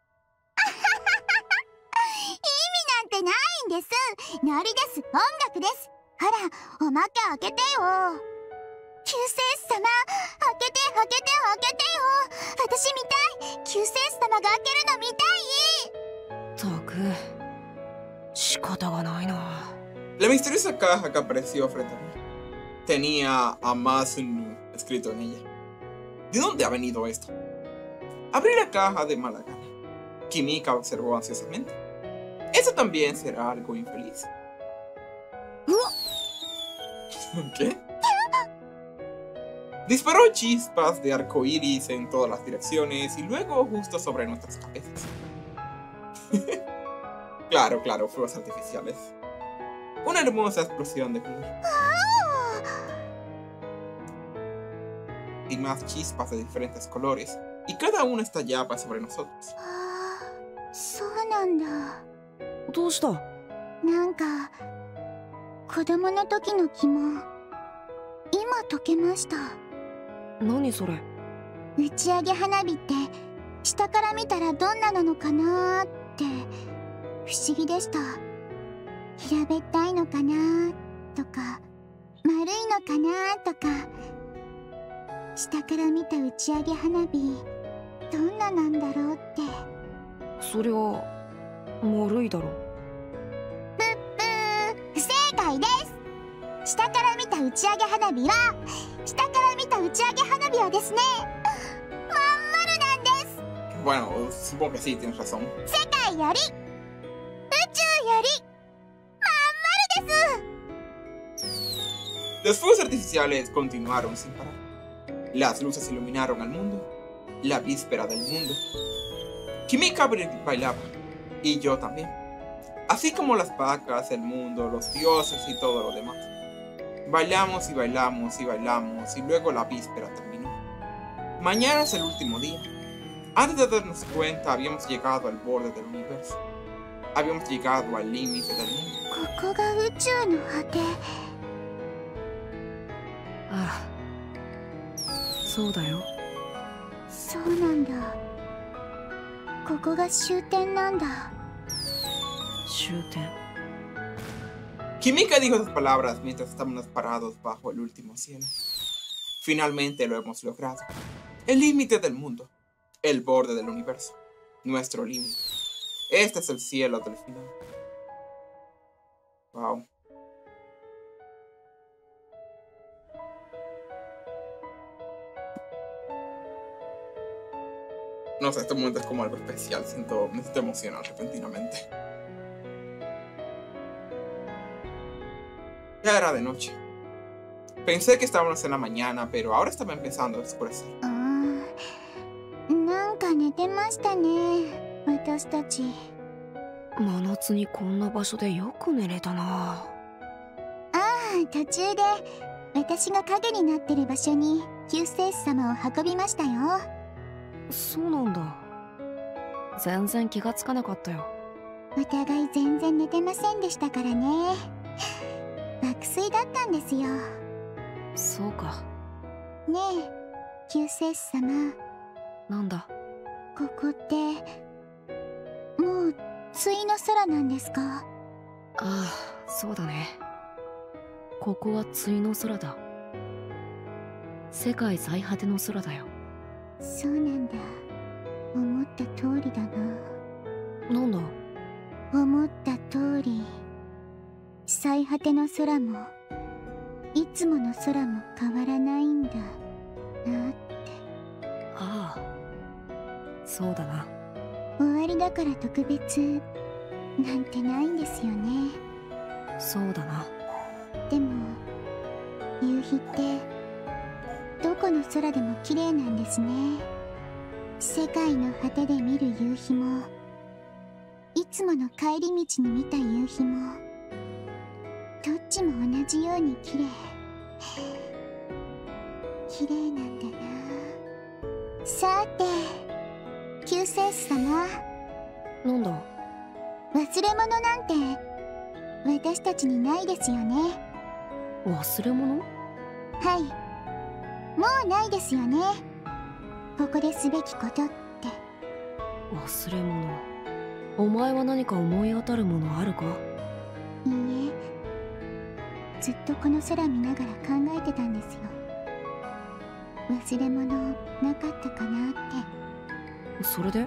意味なんてないんです。ノリです。音楽です。ほら、おまけ開けてよ。救世主様、開けて開けて開けてよ。私見たい。救世主様が開けるの見たい。 ったく、仕方がないな。 La misteriosa caja que apareció frente a mí tenía Amazonu escrito en ella. ¿De dónde ha venido esto? Abrí la caja de mala gana. Kimika observó ansiosamente. Eso también será algo infeliz. ¿Qué? Disparó chispas de arco iris en todas las direcciones y luego justo sobre nuestras cabezas. Claro, claro, fuegos artificiales. Una hermosa explosión de color. Y más chispas de diferentes colores. Y cada una estallaba sobre nosotros. そうなんだ。 どうした？ なんか子供の時の疑問、今解けました。 何それ？ 打ち上げ花火って下から見たらどんななのかなーって不思議でした。平べったいのかなーとか丸いのかなーとか、下から見た打ち上げ花火どんななんだろうって。 そりゃ丸いだろ。 ぷっぷー、不正解です。下から見た打ち上げ花火は下から見た打ち上げ花火はですね、まん丸なんです。 Bueno, supongo que sí, tienes razón. 世界より宇宙よりまん丸です。 Los fuegos artificiales continuaron sin parar. Las luces iluminaron al mundo, la víspera del mundo. Kimika bailaba, y yo también. Así como las vacas, el mundo, los dioses y todo lo demás. Bailamos y bailamos y bailamos, y luego la víspera terminó. Mañana es el último día. Antes de darnos cuenta, habíamos llegado al borde del universo. Habíamos llegado al límite del mundo. ここが宇宙の果て。 ああ、そうだよ。 そうなんだ。ここが終点なんだ。 終点。 Kimika dijo esas palabras mientras estábamos parados bajo el último cielo. Finalmente lo hemos logrado. El límite del mundo. El borde del universo. Nuestro límite. Este es el cielo del final. Wow. No sé, este momento es como algo especial. Siento, me siento emocionado repentinamente. Ya era de noche. Pensé que estábamos en la mañana, pero ahora estaba empezando a oscurecer. あー、なんか寝てましたね、私たち。 真夏にこんな場所でよく寝れたな。 ああ、途中で私が影になってる場所に救世主様を運びましたよ。 そうなんだ。全然気がつかなかったよ。 お互い全然寝てませんでしたからね。爆睡だったんですよ。 そうか。 ねえ、救世主様。 なんだ。 ここってもう対の空なんですか？ ああ、そうだね。ここは対の空だ。世界最果ての空だよ。 そうなんだ。思った通りだな。 なんだ？ 思った通り、最果ての空もいつもの空も変わらないんだなって。 ああ、そうだな。 終わりだから特別なんてないんですよね。 そうだな。 でも夕日ってどこの空でも綺麗なんですね。世界の果てで見る夕日も、いつもの帰り道に見た夕日も、どっちも同じように綺麗。綺麗なんだな。さて、救世主様。 なんだ？ 忘れ物なんて私たちにないですよね。 忘れ物？ はい、もうないですよね。ここですべきことって。 忘れ物。お前は何か思い当たるものあるか？ いいえ、ずっとこの空見ながら考えてたんですよ。忘れ物なかったかなって。 それで？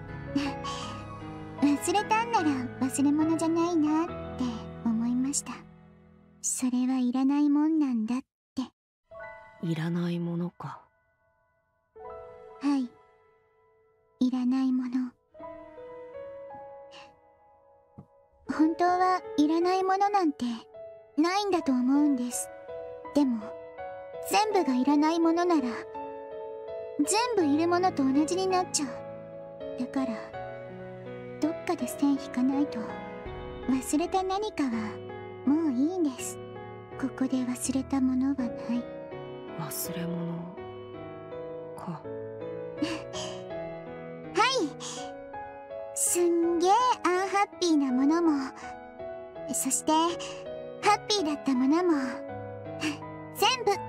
忘れたんなら忘れ物じゃないなって思いました。それはいらないもんなんだって。 いらないものか。 はい、いらないもの。本当はいらないものなんてないんだと思うんです。でも全部がいらないものなら全部いるものと同じになっちゃう。だからどっかで線引かないと。忘れた何かはもういいんです。ここで忘れたものはない。 忘れ物か。 はい、すんげーアンハッピーなものも、そしてハハッピーだったものも全部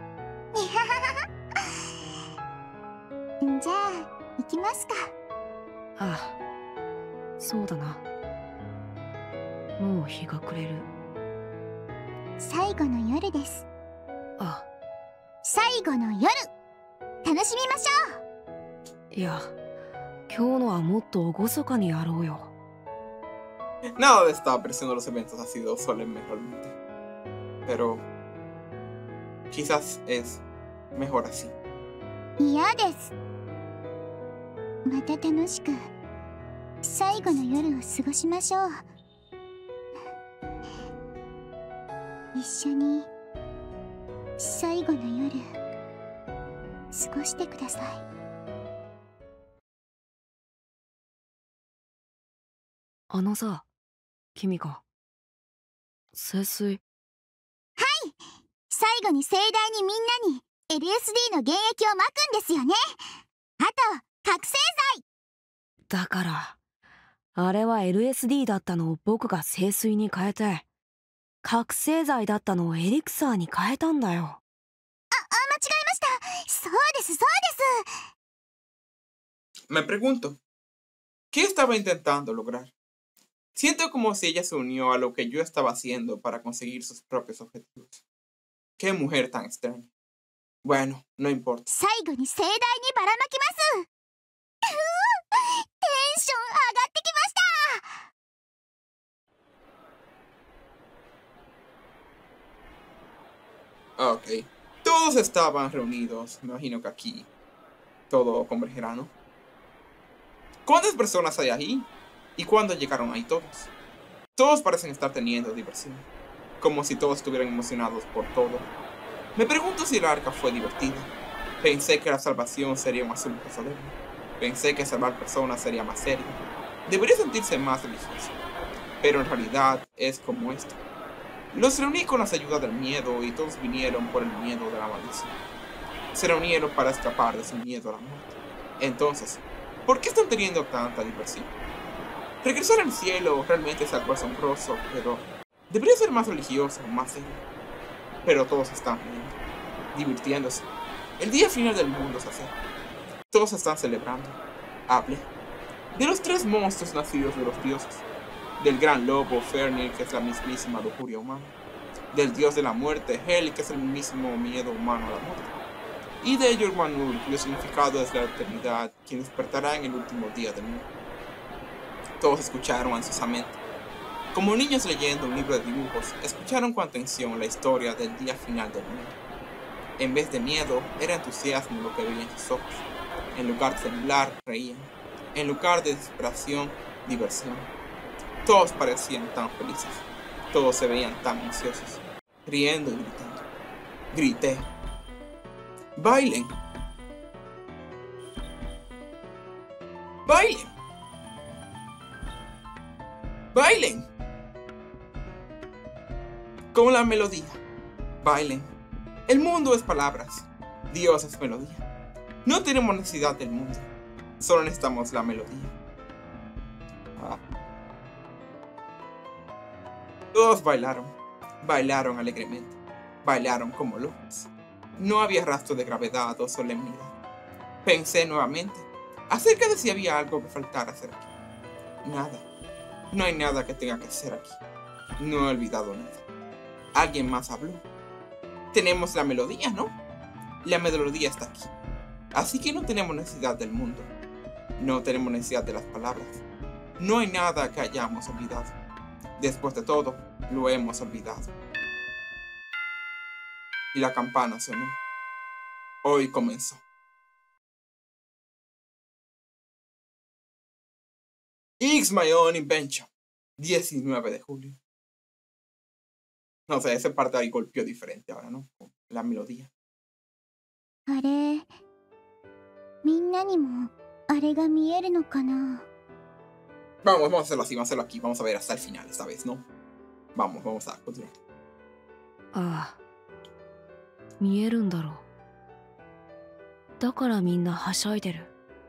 じゃあ行きますか。 ああ、そうだな。もう日が暮れる。 最後の夜です。 あ、 最後の夜楽しみましょう。いや、今日のはもっと厳かにやろうよ。 Nada de esta versión de los eventos ha sido solemne realmente. Pero quizás es mejor así. 嫌です。また楽しく最後の夜を過ごしましょう。一緒に最後の夜過ごしてください。 あのさ、君か。聖水。はい、 最後に盛大にみんなに エルエスディー の原液をまくんですよね。あと覚醒剤だから、あれは エルエスディー だったのを僕が聖水に変えて、覚醒剤だったのをエリクサーに変えたんだよ。あ、あ、間違えました。そうです、そうです。 Me pregunto, ¿qué estaba intentando lograr? Siento como si ella se unió a lo que yo estaba haciendo para conseguir sus propios objetivos. Qué mujer tan extraña. Bueno, no importa. 最後に盛大にばらまきます。テンション上がってきました。Ok. Todos estaban reunidos. Me imagino que aquí todo convergerá, ¿no? ¿Cuántas personas hay ahí? ¿Y cuándo llegaron ahí todos? Todos parecen estar teniendo diversión. Como si todos estuvieran emocionados por todo. Me pregunto si el arca fue divertida. Pensé que la salvación sería un asunto solemne. Pensé que salvar personas sería más serio. Debería sentirse más religioso. Pero en realidad es como esto. Los reuní con las ayudas del miedo y todos vinieron por el miedo de la maldición. Se reunieron para escapar de su miedo a la muerte. Entonces, ¿por qué están teniendo tanta diversión? Regresar al cielo realmente es algo asombroso, pero debería ser más religioso, más serio. Pero todos están riendo, divirtiéndose. El día final del mundo se acerca. Todos están celebrando. Hablé de los tres monstruos nacidos de los dioses. Del gran lobo, Fenrir, que es la mismísima lujuria humana. Del dios de la muerte, Hel, que es el mismo miedo humano a la muerte. Y de Yormanur, cuyo significado es la eternidad, quien despertará en el último día del mundo. Todos escucharon ansiosamente. Como niños leyendo un libro de dibujos, escucharon con atención la historia del día final del mundo. En vez de miedo, era entusiasmo lo que veía en sus ojos. En lugar de temblar, reían. En lugar de desesperación, diversión. Todos parecían tan felices. Todos se veían tan ansiosos. Riendo y gritando. Grité. ¡Bailen! ¡Bailen! ¡Bailen! Con la melodía. Bailen. El mundo es palabras. Dios es melodía. No tenemos necesidad del mundo. Solo necesitamos la melodía. Ah. Todos bailaron. Bailaron alegremente. Bailaron como locos. No había rastro de gravedad o solemnidad. Pensé nuevamente acerca de si había algo que faltara hacer aquí. Nada. No hay nada que tenga que hacer aquí. No he olvidado nada. Alguien más habló. Tenemos la melodía, ¿no? La melodía está aquí. Así que no tenemos necesidad del mundo. No tenemos necesidad de las palabras. No hay nada que hayamos olvidado. Después de todo, lo hemos olvidado. Y la campana sonó. Hoy comenzó. It's my own invention. diecinueve de julio. No sé, esa parte ahí golpeó diferente ahora, ¿no? La melodía. あれ、みんなにもあれが見えるのかな? Vamos, vamos a hacerlo así, vamos a hacerlo aquí. Vamos a ver hasta el final esta vez, ¿no? Vamos, vamos a continuar. ああ、見えるんだろう。だからみんなはしゃいでる。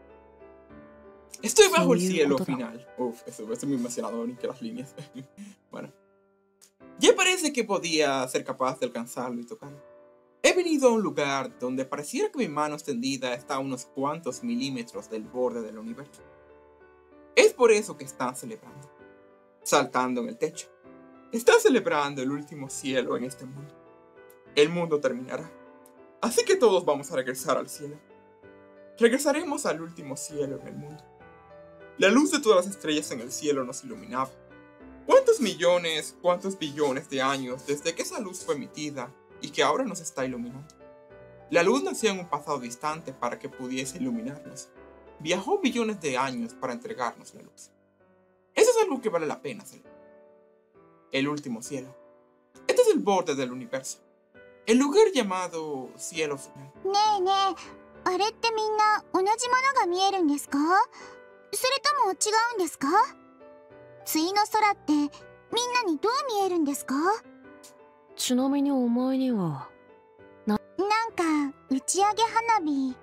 Estoy bajo el cielo final. Uf, eso, eso es muy emocionador, ni que las líneas. Bueno. Ya parece pensé que podía ser capaz de alcanzarlo y tocarlo. He venido a un lugar donde pareciera que mi mano extendida está a unos cuantos milímetros del borde del universo. Es por eso que están celebrando, saltando en el techo. Están celebrando el último cielo en este mundo. El mundo terminará, así que todos vamos a regresar al cielo. Regresaremos al último cielo en el mundo. La luz de todas las estrellas en el cielo nos iluminaba. ¿Cuántos millones, cuántos billones de años desde que esa luz fue emitida y que ahora nos está iluminando? La luz nació en un pasado distante para que pudiese iluminarnos. Viajó billones de años para entregarnos la luz. Eso es algo que vale la pena hacer. El último cielo. Este es el borde del universo. El lugar llamado cielo final. ねえねえ、あれってみんな同じものが見えるんですか？それとも違うんですか？対の空ってみんなにどう見えるんですか？ ちなみにお前にはなんか打ち上げ花火。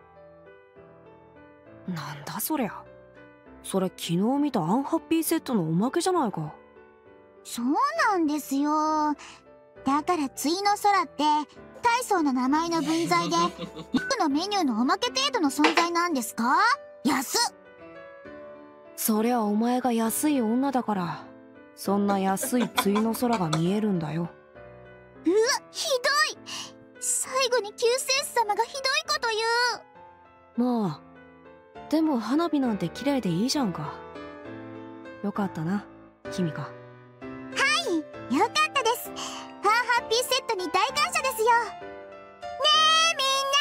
なんだそりゃ。それ昨日見たアンハッピーセットのおまけじゃないか。 そうなんですよ。だから対の空って大層な名前の分際で僕のメニューのおまけ程度の存在なんですか？安っ。 そりゃお前が安い女だからそんな安い対の空が見えるんだよ。 うわ、ひどい。最後に救世主様がひどいこと言う。 まあでも花火なんて綺麗でいいじゃんか。よかったな、君か。 はい、よかったです。アンハッピーセットに大感謝ですよ。ねえ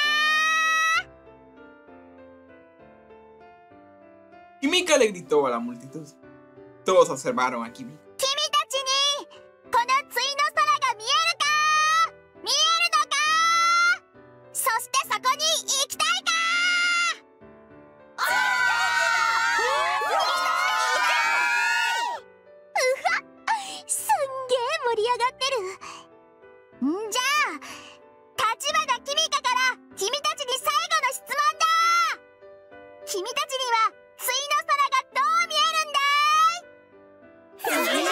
みんな。 Kimika le gritó a la multitud. Todos observaron a Kimika. 君たちにこの対の空が見えるか？見えるのか？そしてそこに行きたいか？うわ、すんげえ盛り上がってる。んじゃあ立花君香から君たちに最後の質問だ。君たちには対の空がどう見えるんだい？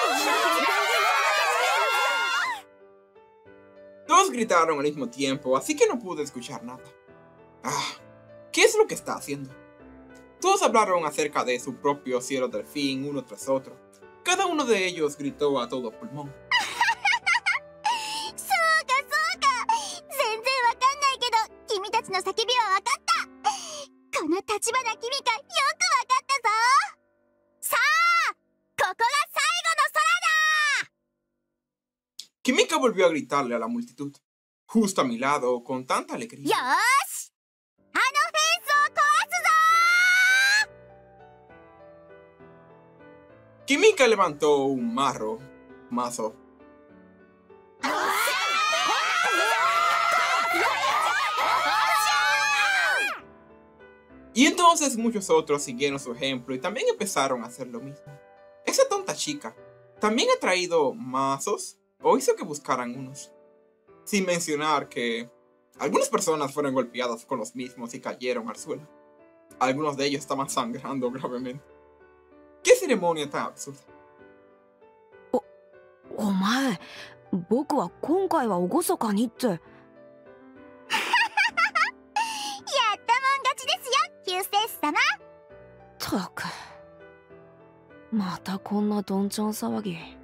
Todos gritaron al mismo tiempo, así que no pude escuchar nada. Ah, ¿qué es lo que está haciendo? Todos hablaron acerca de su propio cielo delfín uno tras otro. Cada uno de ellos gritó a todo pulmón. そうかそうか。全然わかんないけど君たちの叫びはわかった。この立花君香よくわかったぞ。さあ、ここが最後の空だ。 Kimika volvió a gritarle a la multitud, justo a mi lado, con tanta alegría. よーし、あのフェンスを壊すぞ。 Kimika levantó un marro, mazo. Y entonces muchos otros siguieron su ejemplo y también empezaron a hacer lo mismo. Esa tonta chica también ha traído mazos o hizo que buscaran unos. Sin mencionar que algunas personas fueron golpeadas con los mismos y cayeron al suelo. Algunos de ellos estaban sangrando gravemente. ¿Qué ceremonia tan absurda? お前、僕は今回は厳かにって。 やったもん勝ちですよ、救世主様。 ったく、またこんなどんちゃん騒ぎ。いいいい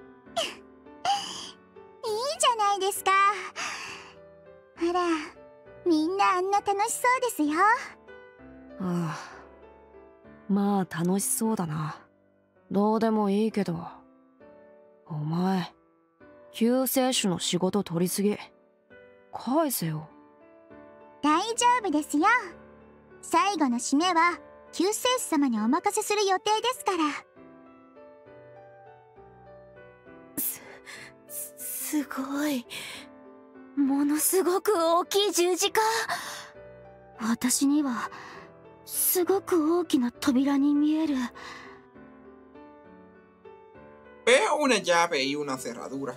じゃないですか。ほら、みんなあんな楽しそうですよ。 ああ、まあ楽しそうだな。どうでもいいけど、お前救世主の仕事取りすぎ。返せよ。 大丈夫ですよ。最後の締めは救世主様にお任せする予定ですから。 す、すごい。ものすごく大きい十字架。私にはすごく大きな扉に見える。 Veo una llave y una cerradura.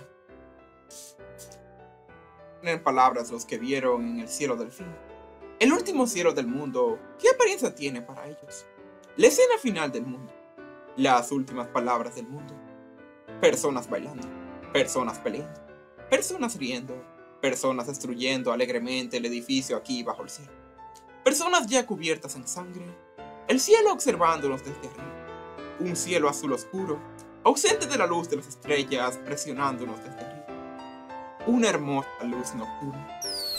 En palabras los que vieron en el cielo del fin. El último cielo del mundo, ¿qué apariencia tiene para ellos? La escena final del mundo. Las últimas palabras del mundo. Personas bailando. Personas peleando, personas riendo, personas destruyendo alegremente el edificio aquí bajo el cielo. Personas ya cubiertas en sangre, el cielo observándonos desde arriba. Un cielo azul oscuro, ausente de la luz de las estrellas, presionándonos desde arriba. Una hermosa luz nocturna.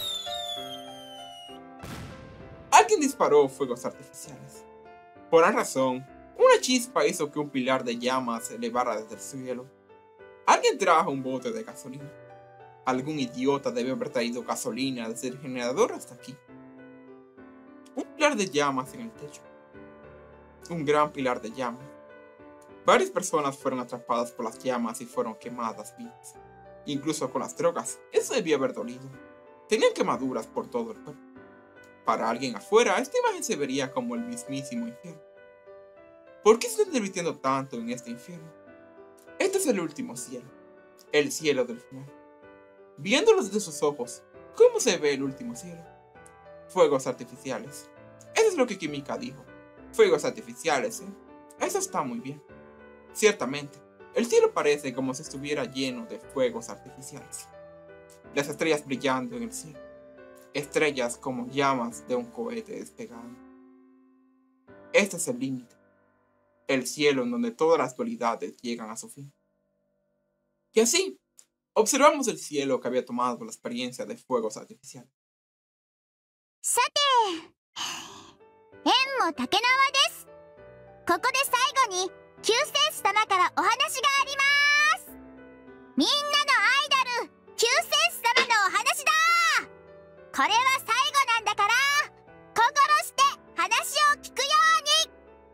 Alguien disparó fuegos artificiales. Por una razón, una chispa hizo que un pilar de llamas se elevara desde el cielo. Alguien trajo un bote de gasolina. Algún idiota debió haber traído gasolina desde el generador hasta aquí. Un pilar de llamas en el techo. Un gran pilar de llamas. Varias personas fueron atrapadas por las llamas y fueron quemadas vivas. Incluso con las drogas, eso debió haber dolido. Tenían quemaduras por todo el cuerpo. Para alguien afuera, esta imagen se vería como el mismísimo infierno. ¿Por qué se están divirtiendo tanto en este infierno? Este es el último cielo, el cielo del final. Viéndolo desde sus ojos, ¿cómo se ve el último cielo? Fuegos artificiales. Eso es lo que Kimika dijo. Fuegos artificiales, ¿eh? Eso está muy bien. Ciertamente, el cielo parece como si estuviera lleno de fuegos artificiales. Las estrellas brillando en el cielo. Estrellas como llamas de un cohete despegando. Este es el límite. El cielo en donde todas las dualidades llegan a su fin. Y así, observamos el cielo que había tomado la experiencia de fuegos artificiales. さて、縁も竹縄です。ここで最後に救世主様からお話があります。みんなのアイドル、救世主様のお話だ。これは最後なんだから、心して話を聞くように。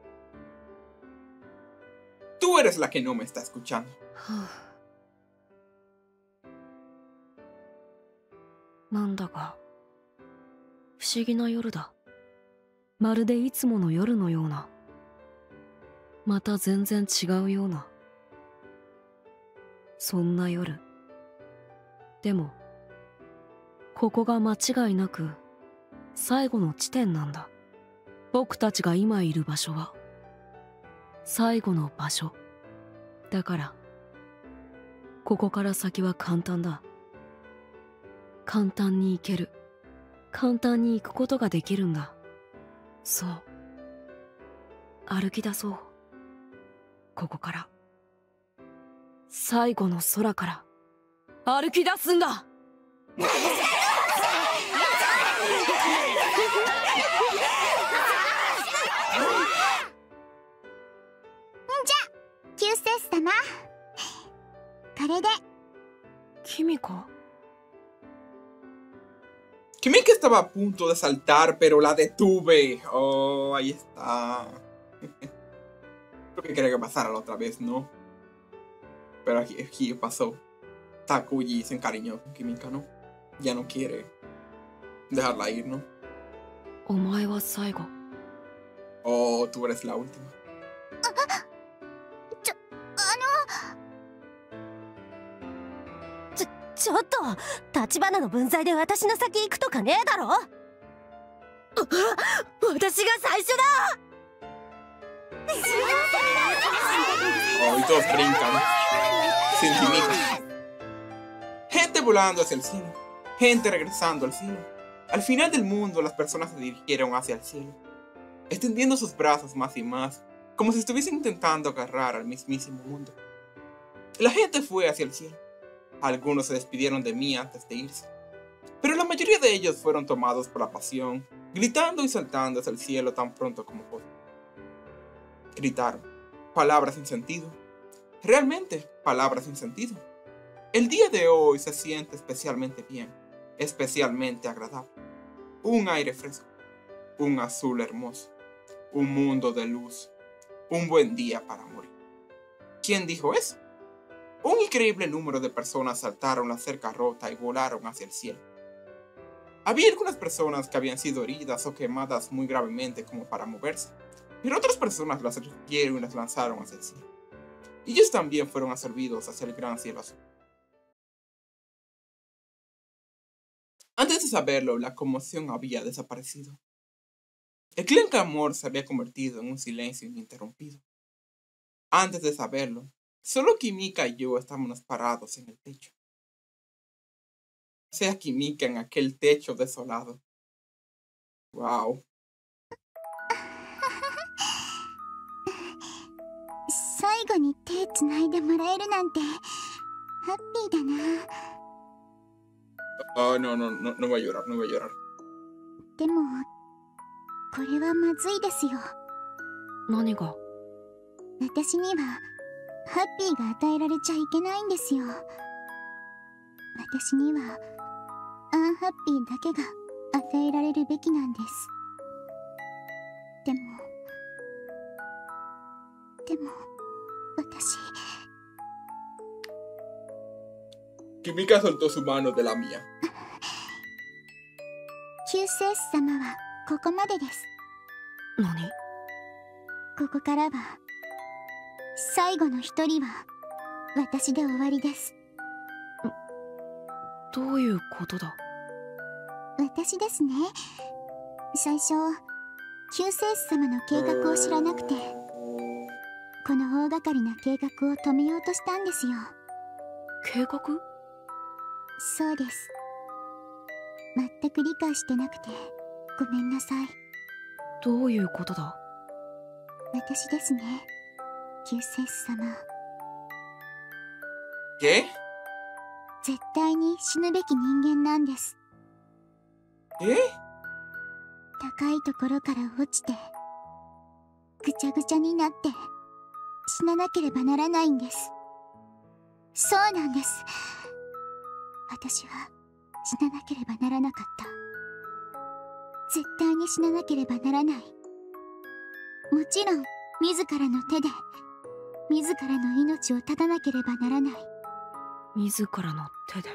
Tú eres la que no me está escuchando. なんだか不思議な夜だ。まるでいつもの夜のような、また全然違うような、そんな夜。でもここが間違いなく最後の地点なんだ。僕たちが今いる場所は最後の場所だから、ここから先は簡単だ。簡単に行ける。簡単に行くことができるんだ。そう。歩き出そう。ここから。最後の空から歩き出すんだ。 救世主様、これで。 君か。 Kimika estaba a punto de saltar, pero la detuve. Oh, ahí está. Creo que quería que pasara la otra vez, ¿no? Pero aquí, aquí pasó. Takuji se encariñó con Kimika, ¿no? Ya no quiere dejarla ir, ¿no? お前は最後。 Oh, tú eres la última. ちょ、あの。 ちょ、ちょっと、橘の分際で私の先行くとかねえだろ。私が最初だ。 Oh, y todos brincan. Sin Kimika. Gente volando hacia el cielo. Gente regresando al cielo. Al final del mundo, las personas se dirigieron hacia el cielo, extendiendo sus brazos más y más, como si estuviesen intentando agarrar al mismísimo mundo. La gente fue hacia el cielo. Algunos se despidieron de mí antes de irse, pero la mayoría de ellos fueron tomados por la pasión, gritando y saltando hacia el cielo tan pronto como podían. Gritaron, palabras sin sentido. Realmente, palabras sin sentido. El día de hoy se siente especialmente bien, especialmente agradable. Un aire fresco, un azul hermoso, un mundo de luz, un buen día para morir. ¿Quién dijo eso? Un increíble número de personas saltaron la cerca rota y volaron hacia el cielo. Había algunas personas que habían sido heridas o quemadas muy gravemente como para moverse, pero otras personas las recogieron y las lanzaron hacia el cielo. Y ellos también fueron absorbidos hacia el gran cielo azul. Antes de saberlo, la conmoción había desaparecido. El clamor se había convertido en un silencio ininterrumpido. Antes de saberlo, Solo Kimika y yo estábamos parados en el techo. O sea, Kimika en aquel techo desolado. Wow. 最後に手つないでもらえるなんてハッピーだな。 Oh, no, no, no, no voy a llorar, no voy a llorar. でもこれはまずいですよ。 何が？ 私にはハッピーが与えられちゃいけないんですよ。私にはアンハッピーだけが与えられるべきなんです。でもでも私 Kimika soltó su mano de la mía. 救世主様はここまでです。 何？ ここからは最後の一人は私で終わりです。 どういうことだ？ 私ですね。最初救世主様の計画を知らなくてこの大掛かりな計画を止めようとしたんですよ。 計画？ そうです。全く理解してなくてごめんなさい。 どういうことだ？ 私ですね、救世主様。 ¿Qué? 絶対に死ぬべき人間なんです。 ¿Qué? 高いところから落ちてぐちゃぐちゃになって死ななければならないんです。そうなんです。私は死ななければならなかった。絶対に死ななければならない。もちろん自らの手で自らの命を絶たなければならない。 自らの手で？ はい。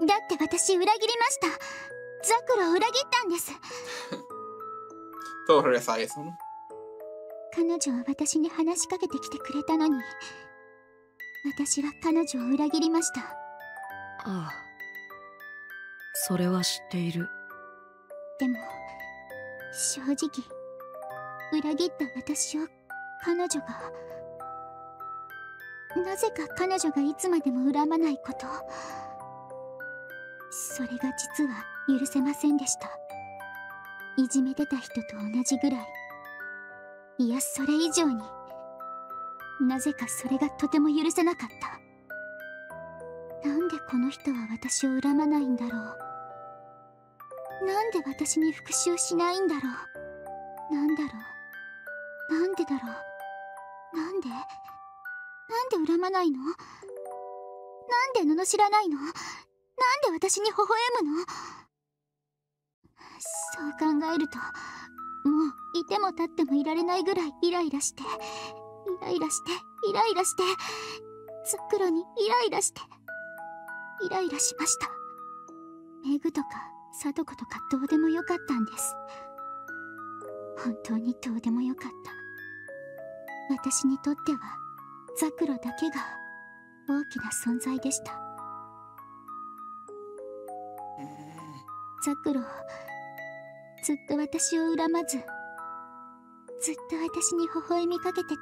だって私裏切りました。ザクロを裏切ったんです。 Todo regresa a eso, ¿no? 彼女は私に話しかけてきてくれたのに私は彼女を裏切りました。 ああ、それは知っている。 でも正直裏切った私を彼女がなぜか彼女がいつまでも恨まないこと、それが実は許せませんでした。いじめてた人と同じぐらい、いやそれ以上になぜかそれがとても許せなかった。なんでこの人は私を恨まないんだろう。なんで私に復讐しないんだろう。なんだろう。なんでだろう。なんでなんで恨まないの。なんで罵らないの。なんで私に微笑むの。そう考えるともういても立ってもいられないぐらいイライラしてイライラしてイライラしてザクロにイライラしてイライラしました。メグとかサトコとかどうでもよかったんです。本当にどうでもよかった。私にとってはザクロだけが大きな存在でした。ザクロずっと私を恨まずずっと私に微笑みかけてて、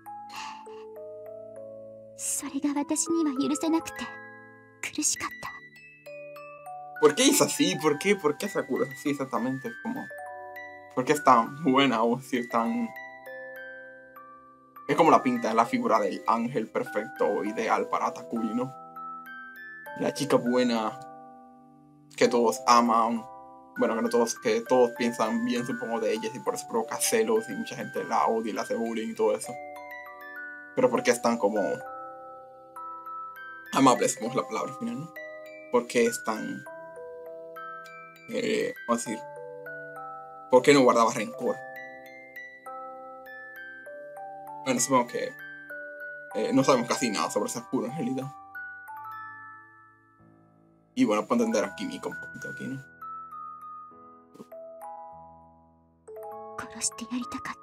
それが私には許せなくて苦しかった。 ¿Por qué es así? ¿Por qué? ¿Por qué Sakura es así exactamente? Como, ¿por qué es tan buena o decir tan...? Es como la pinta, es la figura del ángel perfecto, ideal para Takuri, ¿no? La chica buena que todos aman. Bueno, que no todos, que todos piensan bien, supongo, de ellas y por eso provoca celos y mucha gente la odia y la hace bullying y todo eso. Pero ¿por qué es tan como amables, como es la palabra al final, ¿no? ¿Por qué es tan... Eh, ¿cómo decir? ¿Por qué no guardaba rencor? Bueno, supongo que eh, no sabemos casi nada sobre Sakura en realidad. Y bueno, puedo entender a Kimiko un poquito aquí, ¿no? 殺してやりたかった。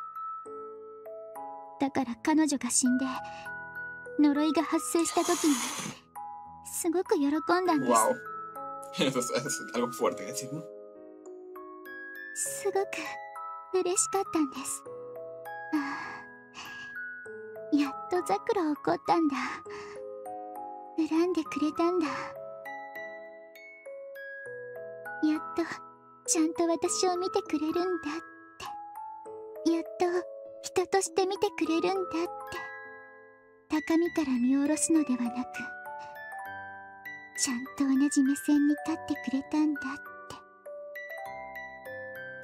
だから彼女が死んで呪いが発生した時にすごく喜んだんです。 Wow. Eso es, eso es algo fuerte que decir, ¿no? すごく嬉しかったんです。ああ、 とザクラを怒ったんだ。恨んでくれたんだ。やっとちゃんと私を見てくれるんだって。やっと人として見てくれるんだって。高みから見下ろすのではなく、ちゃんと同じ目線に立ってくれたんだって。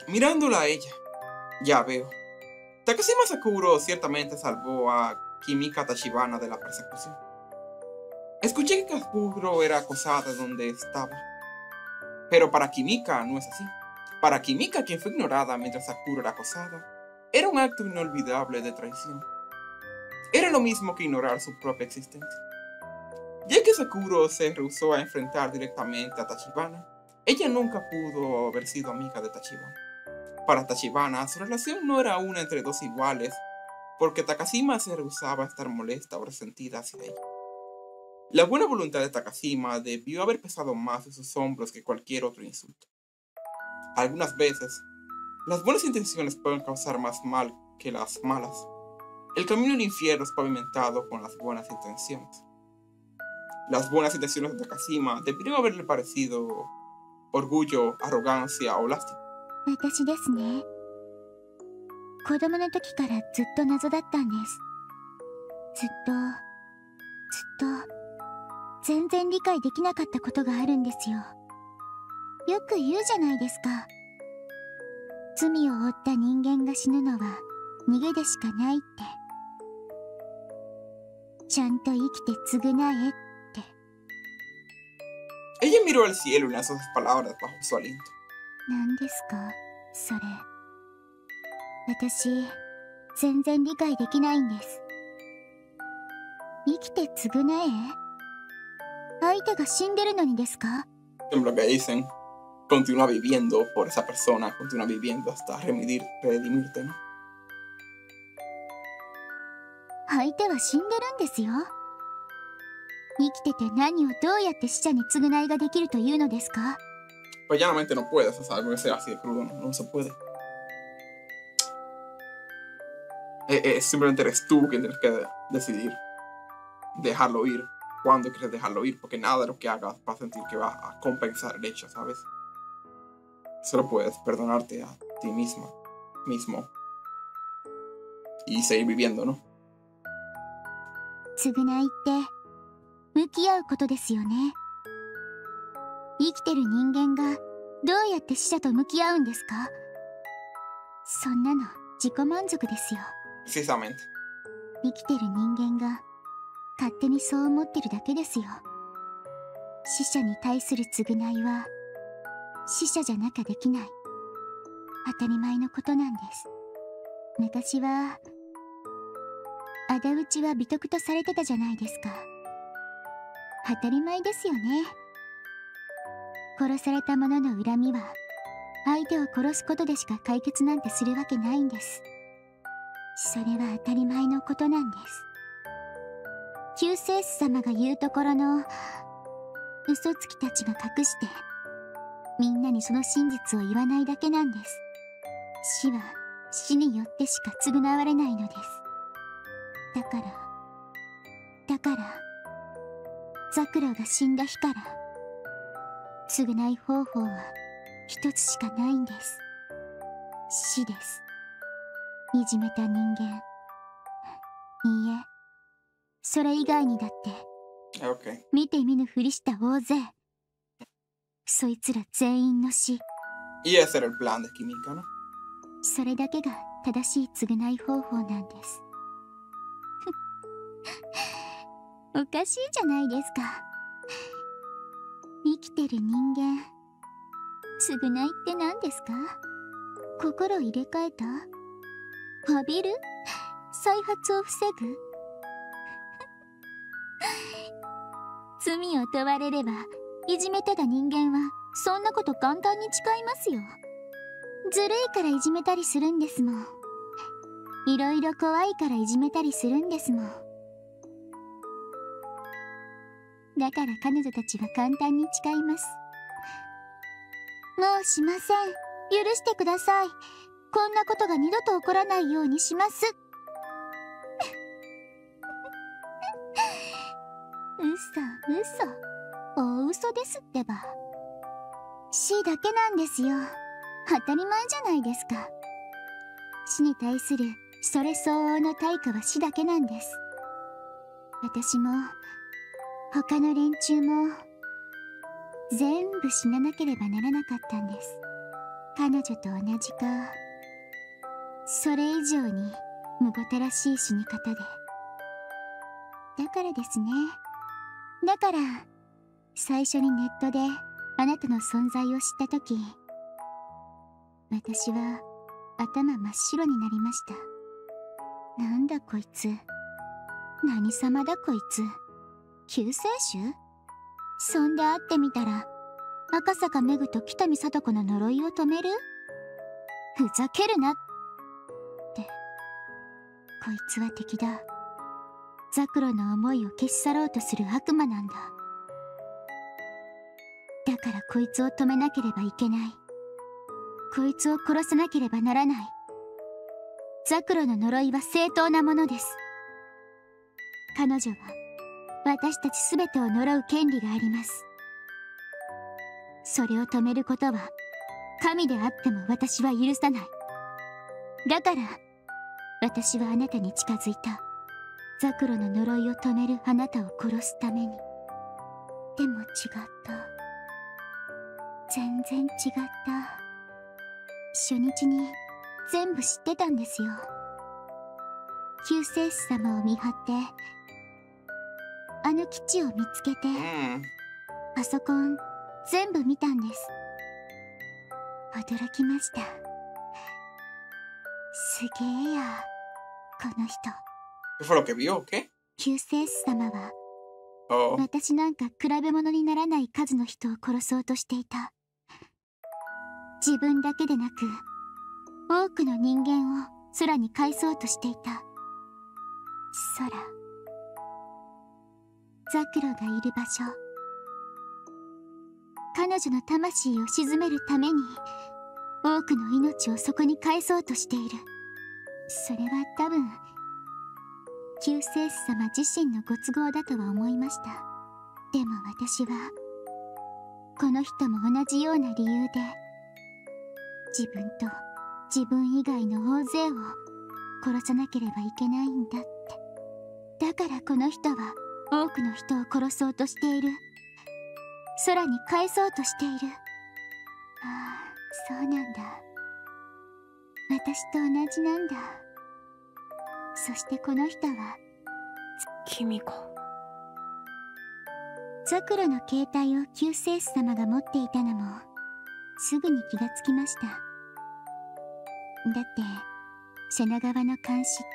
Mirándola a ella, ya veo. Takashima Sakuro ciertamente salvó a Kimika Tachibana de la persecución. Escuché que Sakuro era acosada donde estaba. Pero para Kimika no es así. Para Kimika, quien fue ignorada mientras Sakuro era acosada, era un acto inolvidable de traición. Era lo mismo que ignorar su propia existencia. Ya que Sakuro se rehusó a enfrentar directamente a Tachibana, ella nunca pudo haber sido amiga de Tachibana. Para Tachibana, su relación no era una entre dos iguales, porque Takashima se rehusaba a estar molesta o resentida hacia ella. La buena voluntad de Takashima debió haber pesado más en sus hombros que cualquier otro insulto. Algunas veces, las buenas intenciones pueden causar más mal que las malas. El camino al infierno es pavimentado con las buenas intenciones. Las buenas intenciones de Takashima debieron haberle parecido orgullo, arrogancia o lástima. 私ですね。子供の時からずっと謎だったんです。ずっと、ずっと、全然理解できなかったことがあるんですよ。よく言うじゃないですか。罪を負った人間が死ぬのは逃げでしかないって。ちゃんと生きて償えって。 Ella miró al cielo y lanzó sus palabras bajo su aliento. 何ですかそれ。私全然理解できないんです。生きて償え？相手が死んでるのにですか？ Lo que dicen, continúa viviendo por esa persona, continúa viviendo hasta redimirte, redimirte, ¿no? 相手は死んでるんですよ。生きてて何をどうやって死者に償いができるというのですか？ Pues llanamente no puedes, o sea, debe ser así de crudo, no, no se puede. Eh, eh, simplemente eres tú quien tienes que decidir dejarlo ir, cuándo quieres dejarlo ir, porque nada de lo que hagas va a sentir que va a compensar el hecho, ¿sabes? Solo puedes perdonarte a ti misma, mismo, y seguir viviendo, ¿no? 償いって向き合うことですよね。生きてる人間がどうやって死者と向き合うんですか？そんなの自己満足ですよ。 Precisamente. 生きてる人間が勝手にそう思ってるだけですよ。死者に対する償いは死者じゃなきゃできない当たり前のことなんです。昔は仇討ちは美徳とされてたじゃないですか。当たり前ですよね。殺された者の恨みは相手を殺すことでしか解決なんてするわけないんです。それは当たり前のことなんです。救世主様が言うところの嘘つきたちが隠してみんなにその真実を言わないだけなんです。死は死によってしか償われないのです。だからだからザクラが死んだ日から償い方法は一つしかないんです。死です。いじめた人間、いいえ、それ以外にだって、 Okay. 見て見ぬふりした大勢、そいつら全員の死。 Y ese era el plan de Kimika, ¿no? それだけが正しい償い方法なんです。おかしいじゃないですか。生きてる人間、償いって何ですか？心入れ替えた？詫びる？再発を防ぐ？罪を問われればいじめてた人間はそんなこと簡単に誓いますよ。ずるいからいじめたりするんですもん。いろいろ怖いからいじめたりするんですもん。だから彼女たちは簡単に誓います。もうしません。許してください。こんなことが二度と起こらないようにします。 嘘嘘、大嘘ですってば。死だけなんですよ。当たり前じゃないですか。死に対するそれ相応の対価は死だけなんです。私も他の連中も全部死ななければならなかったんです。彼女と同じか、それ以上にむごたらしい死に方で。だからですね。だから最初にネットであなたの存在を知ったとき、私は頭真っ白になりました。なんだこいつ、何様だこいつ、救世主？そんで会ってみたら赤坂めぐと北見聡子の呪いを止める？ふざけるなって。こいつは敵だ。ザクロの思いを消し去ろうとする悪魔なんだ。だからこいつを止めなければいけない。こいつを殺さなければならない。ザクロの呪いは正当なものです。彼女は私たちすべてを呪う権利があります。それを止めることは神であっても私は許さない。だから私はあなたに近づいた。ザクロの呪いを止めるあなたを殺すために。でも違った。全然違った。初日に全部知ってたんですよ。救世主様を見張ってあの基地を見つけて、パソコン全部見たんです。驚きました。すげえや、この人。 ¿Qué fue lo que vio? ¿Qué? 救世主様は、 Oh. 私なんか比べ物にならない数の人を殺そうとしていた。自分だけでなく多くの人間を空に返そうとしていた。空、ザクロがいる場所、彼女の魂を鎮めるために多くの命をそこに返そうとしている。それは多分救世主様自身のご都合だとは思いました。でも私はこの人も同じような理由で自分と自分以外の大勢を殺さなければいけないんだって。だからこの人は多くの人を殺そうとしている。空に返そうとしている。ああ、そうなんだ。私と同じなんだ。そしてこの人は君か。 ザクロの携帯を救世主様が持っていたのもすぐに気がつきました。だって瀬名川の監視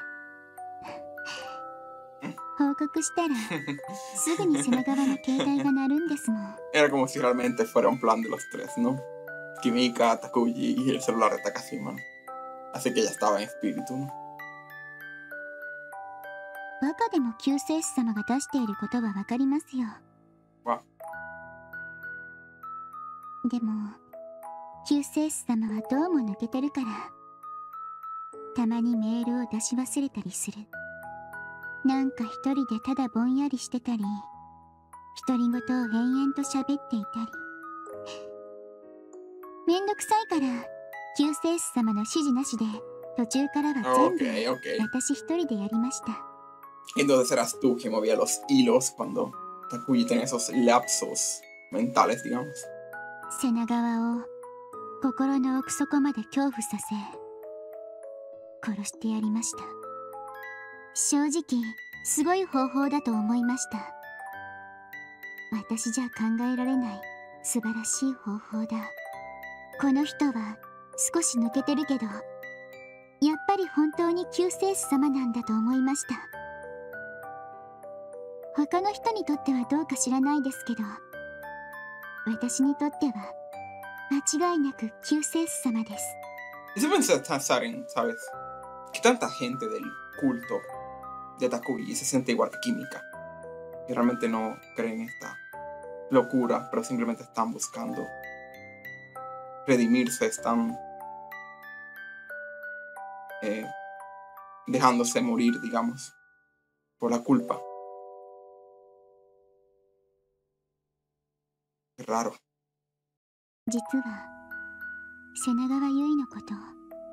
って報告したらすぐに瀬名川の携帯が鳴るんですもん。 Era como si realmente fuera un plan de los tres, ¿no? Kimika, Takuji y el celular de Takashima, ¿no? Así que ella estaba en espíritu, ¿no? バカでも救世主様が出していることはわかりますよ。 わでも救世主様はどうも抜けてるからたまにメールを出し忘れたりする。なんか一人でただぼんやりしてたり独り言を延々と喋っていたり。めんどくさいから救世主様の指示なしで途中からは全部 Okay, okay. 私一人でやりました。 Entonces eras tú quien movía los hilos cuando Takuji tenía esos lapsos mentales, digamos. 瀬名川を心の奥底まで恐怖させ殺してやりました。正直すごい方法だと思いました。私じゃ考えられない素晴らしい方法だ。この人は少し抜けてるけどやっぱり本当に救世主様なんだと思いました。他の人にとってはどうか知らないですけど私にとっては間違いなく救世主様です。 Eso pensé pensar en, ¿sabes? Que tanta gente del culto de Takuji se siente igual que Kimika. Y realmente no creen esta locura, pero simplemente están buscando redimirse, están eh, dejándose morir, digamos, por la culpa. Raro. 実は瀬長川結衣のことを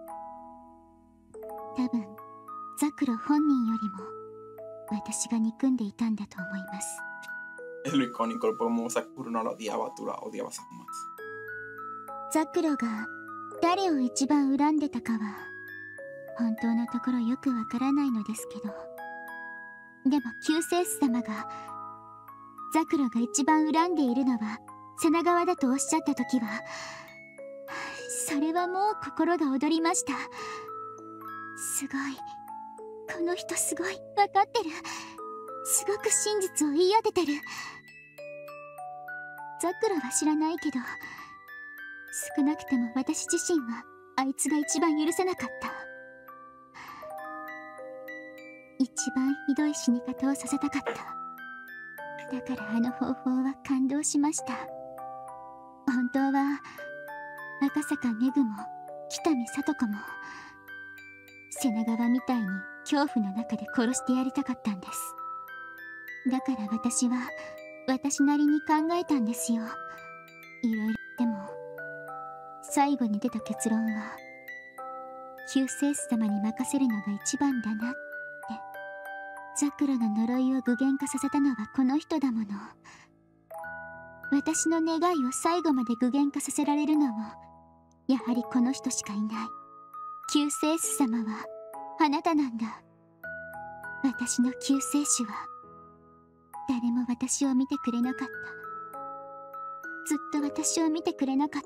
多分ザクロ本人よりも私が憎んでいたんだと思います。 Es lo icónico, el Pokémon Sakura no lo odiaba, tú la odiabas aún más. ザクロが誰を一番恨んでたかは本当のところよくわからないのですけど、でも救世主様がザクロが一番恨んでいるのは瀬長川だとおっしゃった時は、それはもう心が躍りました。すごい、この人すごい、分かってる、すごく真実を言い当ててる。ザクロは知らないけど、少なくても私自身はあいつが一番許せなかった。一番ひどい死に方をさせたかった。だからあの方法は感動しました。本当は赤坂めぐも北見聡子も瀬長川みたいに恐怖の中で殺してやりたかったんです。だから私は私なりに考えたんですよ。いろいろ。でも最後に出た結論は救世主様に任せるのが一番だなって。ザクロの呪いを具現化させたのはこの人だもの。私の願いを最後まで具現化させられるのもやはりこの人しかいない。救世主様はあなたなんだ。私の救世主は誰も私を見てくれなかった。ずっと私を見てくれなかった。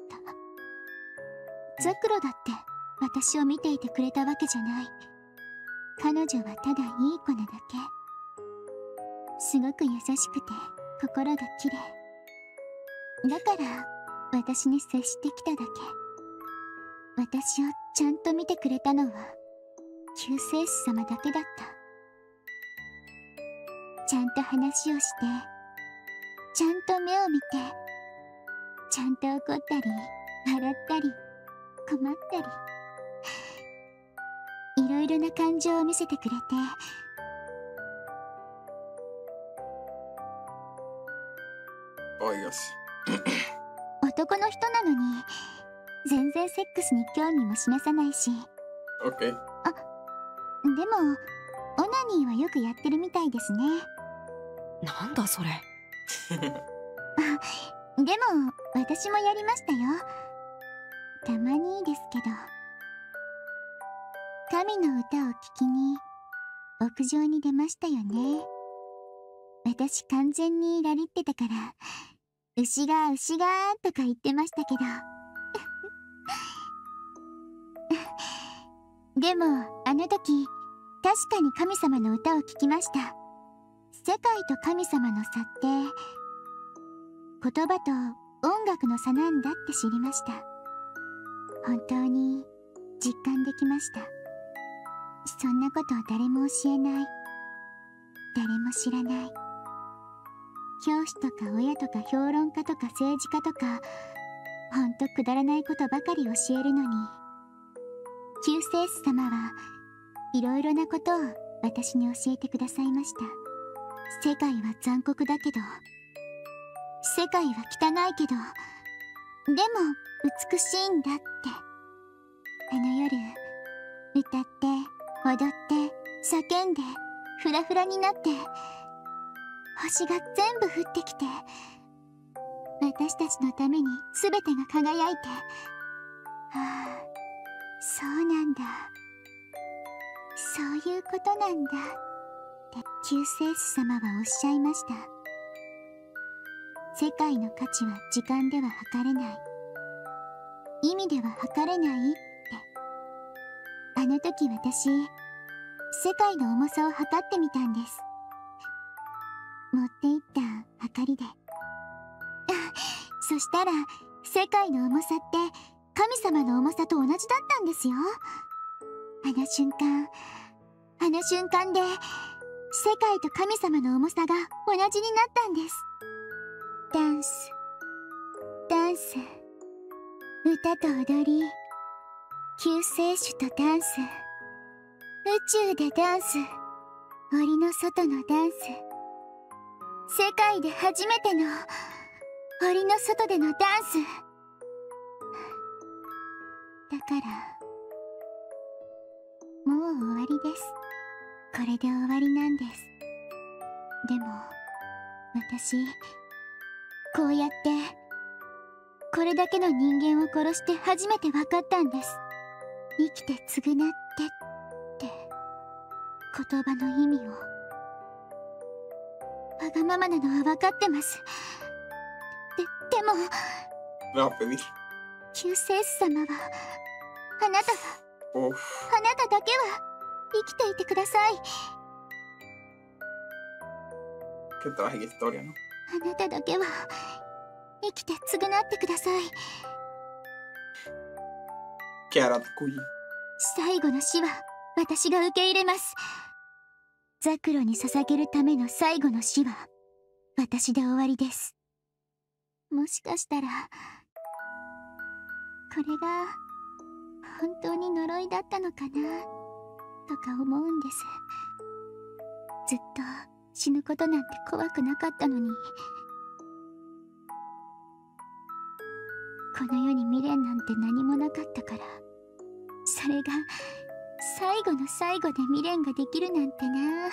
ザクロだって私を見ていてくれたわけじゃない。彼女はただいい子なだけ。すごく優しくて心がきれい。だから私に接してきただけ。私をちゃんと見てくれたのは救世主様だけだった。ちゃんと話をして、ちゃんと目を見て、ちゃんと怒ったり笑ったり困ったり、いろいろな感情を見せてくれて、 Oh, Dios. 男の人なのに全然セックスに興味も示さないし。 Ok. でもオナニーはよくやってるみたいですね。 なんだそれ。 でも私もやりましたよ。たまにですけど。神の歌を聴きに屋上に出ましたよね。私完全にラリってたから牛が牛がとか言ってましたけどでもあの時確かに神様の歌を聴きました。世界と神様の差って言葉と音楽の差なんだって知りました。本当に実感できました。そんなことを誰も教えない、誰も知らない。教師とか親とか評論家とか政治家とかほんとくだらないことばかり教えるのに、救世主様はいろいろなことを私に教えてくださいました。世界は残酷だけど、世界は汚いけど、でも美しいんだって。あの夜歌って踊って叫んでフラフラになって星が全部降ってきて、私たちのために全てが輝いて、ああ、そうなんだ、そういうことなんだって救世主様はおっしゃいました。世界の価値は時間では測れない、意味では測れないって。あの時私、世界の重さを測ってみたんです。持っていったはかりでそしたら世界の重さって神様の重さと同じだったんですよ。あの瞬間、あの瞬間で世界と神様の重さが同じになったんです。ダンス、ダンス、歌と踊り、救世主とダンス、宇宙でダンス、檻の外のダンス、世界で初めての檻の外でのダンス。だからもう終わりです。これで終わりなんです。でも私こうやってこれだけの人間を殺して初めて分かったんです。生きて償ってって言葉の意味を。わがままなのは分かってます。で、でも Le va a pedir. 救世主様はあなたが Uf. あなただけは生きていてください。 Qué trágica historia, ¿no? あなただけは生きて償ってください。 ¿Qué hará Takuya? 最後の死は私が受け入れます。ザクロに捧げるための最後の死は私で終わりです。もしかしたらこれが本当に呪いだったのかなとか思うんです。ずっと死ぬことなんて怖くなかったのに。この世に未練なんて何もなかったから、それが最後の最後で未練ができるなんてな。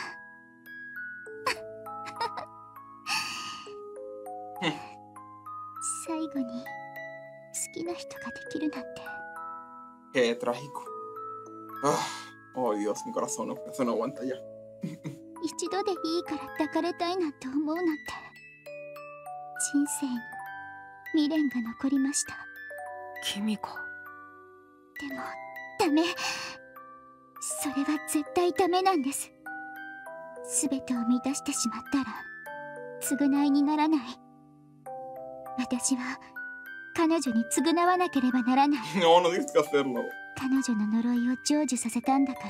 最後に好きな人ができるなんて。 Qué trágico. Ah, oh Dios, mi corazón no, eso no aguanta ya. 一度でいいから抱かれたいなんて思うなんて。人生に未練が残りました。 君か。 でもダメ。それは絶対ダメなんです。全てを満たしてしまったら償いにならない。私は彼女に償わなければならない。 No, no tienes que hacerlo. 彼女の呪いを成就させたんだから。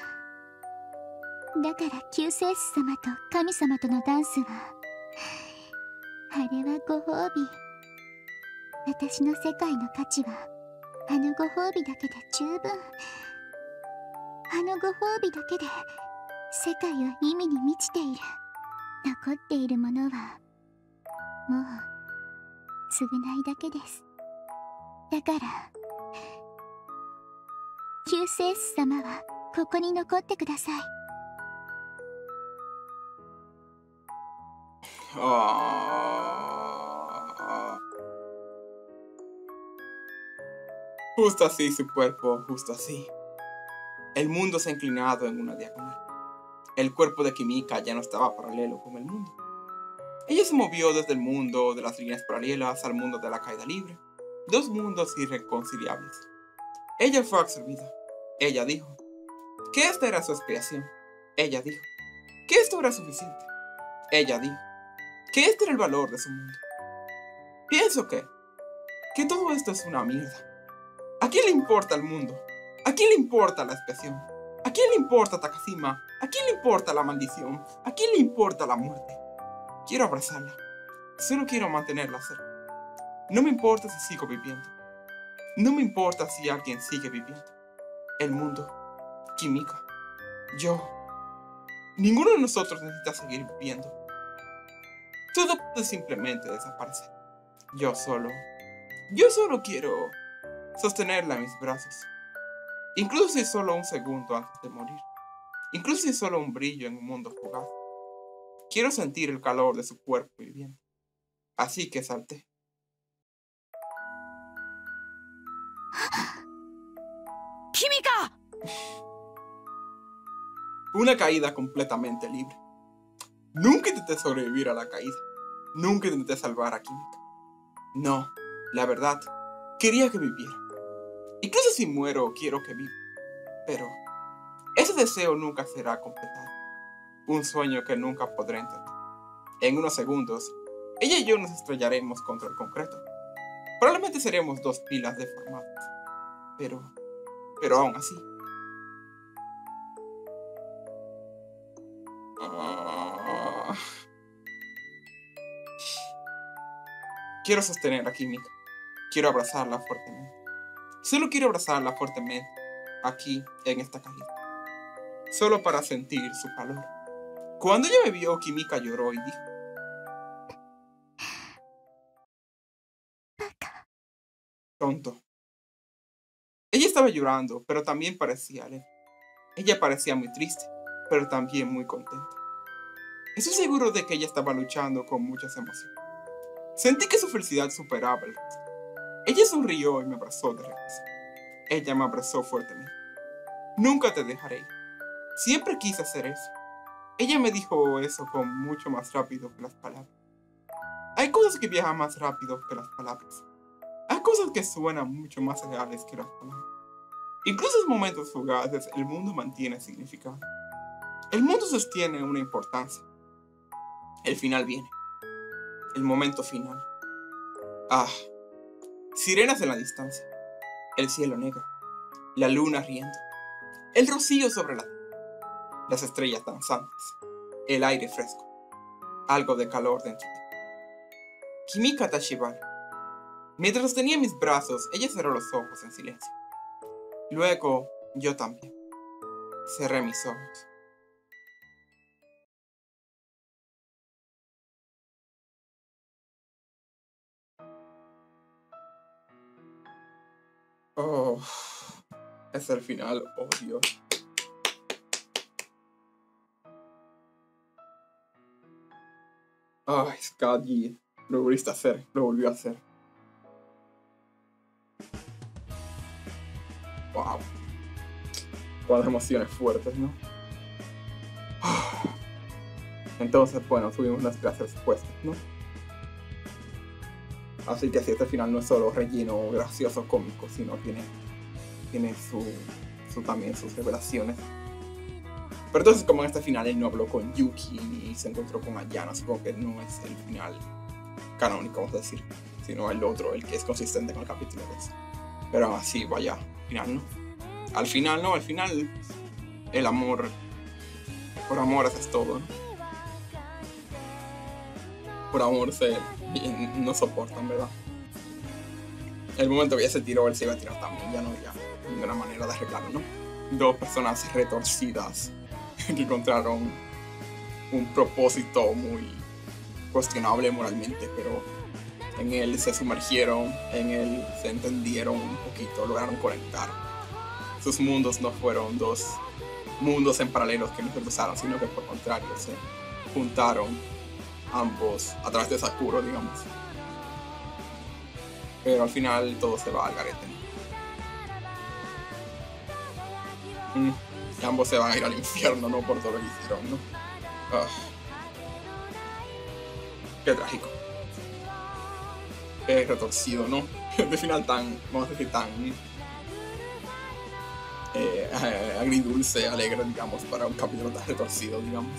だから救世主様と神様とのダンスはあれはご褒美。私の世界の価値はあのご褒美だけで十分。あのご褒美だけで世界は意味に満ちている。残っているものはもう償いだけです。だから救世主様はここに残ってください。 Ah. Justo así su cuerpo, justo así. El mundo se ha inclinado en una diagonal. El cuerpo de Kimika ya no estaba paralelo con el mundo. Ella se movió desde el mundo de las líneas paralelas al mundo de la caída libre. Dos mundos irreconciliables. Ella fue absorbida. Ella dijo que esta era su expiación. Ella dijo que esto era suficiente. Ella dijo que este era el valor de su mundo. Pienso que, que todo esto es una mierda. ¿A quién le importa el mundo? ¿A quién le importa la expiación? ¿A quién le importa Takashima? ¿A quién le importa la maldición? ¿A quién le importa la muerte? Quiero abrazarla. Solo quiero mantenerla cerca. No me importa si sigo viviendo. No me importa si alguien sigue viviendo. El mundo, Kimika, yo. Ninguno de nosotros necesita seguir viviendo. Todo puede simplemente desaparecer. Yo solo, yo solo quiero sostenerla en mis brazos. Incluso si es solo un segundo antes de morir. Incluso si es solo un brillo en un mundo fugaz. Quiero sentir el calor de su cuerpo viviente. Así que salté. ¡Kimika! Una caída completamente libre. Nunca intenté sobrevivir a la caída. Nunca intenté salvar a Kimika. No, la verdad, quería que viviera. Incluso si muero, quiero que viva. Pero ese deseo nunca será completado. Un sueño que nunca podré entender. En unos segundos, ella y yo nos estrellaremos contra el concreto. Probablemente seremos dos pilas deformadas. Pero, pero aún así. Ah. Quiero sostener a Kimika. Quiero abrazarla fuertemente. Solo quiero abrazarla fuertemente. Aquí, en esta caída. Solo para sentir su calor. Cuando ella me vio, Kimika lloró y dijo: tonto. Ella estaba llorando, pero también parecía alegre. Ella parecía muy triste, pero también muy contenta. Estoy seguro de que ella estaba luchando con muchas emociones. Sentí que su felicidad superaba el resto. Ella sonrió y me abrazó de regreso. Ella me abrazó fuertemente. Nunca te dejaré ir. Siempre quise hacer eso. Ella me dijo eso con mucho más rápido que las palabras. Hay cosas que viajan más rápido que las palabras. Hay cosas que suenan mucho más reales que las palabras. Incluso en momentos fugaces, el mundo mantiene significado. El mundo sostiene una importancia. El final viene. El momento final. Ah. Sirenas en la distancia. El cielo negro. La luna riendo. El rocío sobre la tierra. Las estrellas danzantes. El aire fresco. Algo de calor dentro de ti. Kimika Tashibari. Mientras los tenía en mis brazos, ella cerró los ojos en silencio. Luego, yo también. Cerré mis ojos. Oh, es el final, oh Dios. Ay, Scott G. Lo volviste a hacer, lo volvió a hacer. Wow. Cuántas emociones fuertes, ¿no? Entonces, bueno, tuvimos nuestras respuestas, ¿no? Así que si este final no es solo relleno gracioso, cómico, sino tiene, tiene su, su, también sus revelaciones. Pero entonces, como en este final él no habló con Yuki y se encontró con Ayano, supongo que no es el final canónico, vamos a decir, sino el otro, el que es consistente con el capítulo de este. Pero así, vaya, final, ¿no? Al final, ¿no? Al final, el amor, por amor haces todo, ¿no? Por amor se no soportan, ¿verdad? El momento que ella se tiró, él se iba a tirar también, ya no había ninguna manera de arreglarlo, ¿no? Dos personas retorcidas que encontraron un propósito muy cuestionable moralmente, pero en él se sumergieron, en él se entendieron un poquito, lograron conectar. Sus mundos no fueron dos mundos en paralelos que no se cruzaron, sino que por contrario se juntaron ambos a través de Sakuro, digamos. Pero al final todo se va al garete. Mm. Y ambos se van a ir al infierno, ¿no? Por todo lo que hicieron, ¿no? Ah. Qué trágico. Qué retorcido, ¿no? De final tan, vamos a decir, tan eh, agridulce, alegre, digamos, para un capítulo tan retorcido, digamos.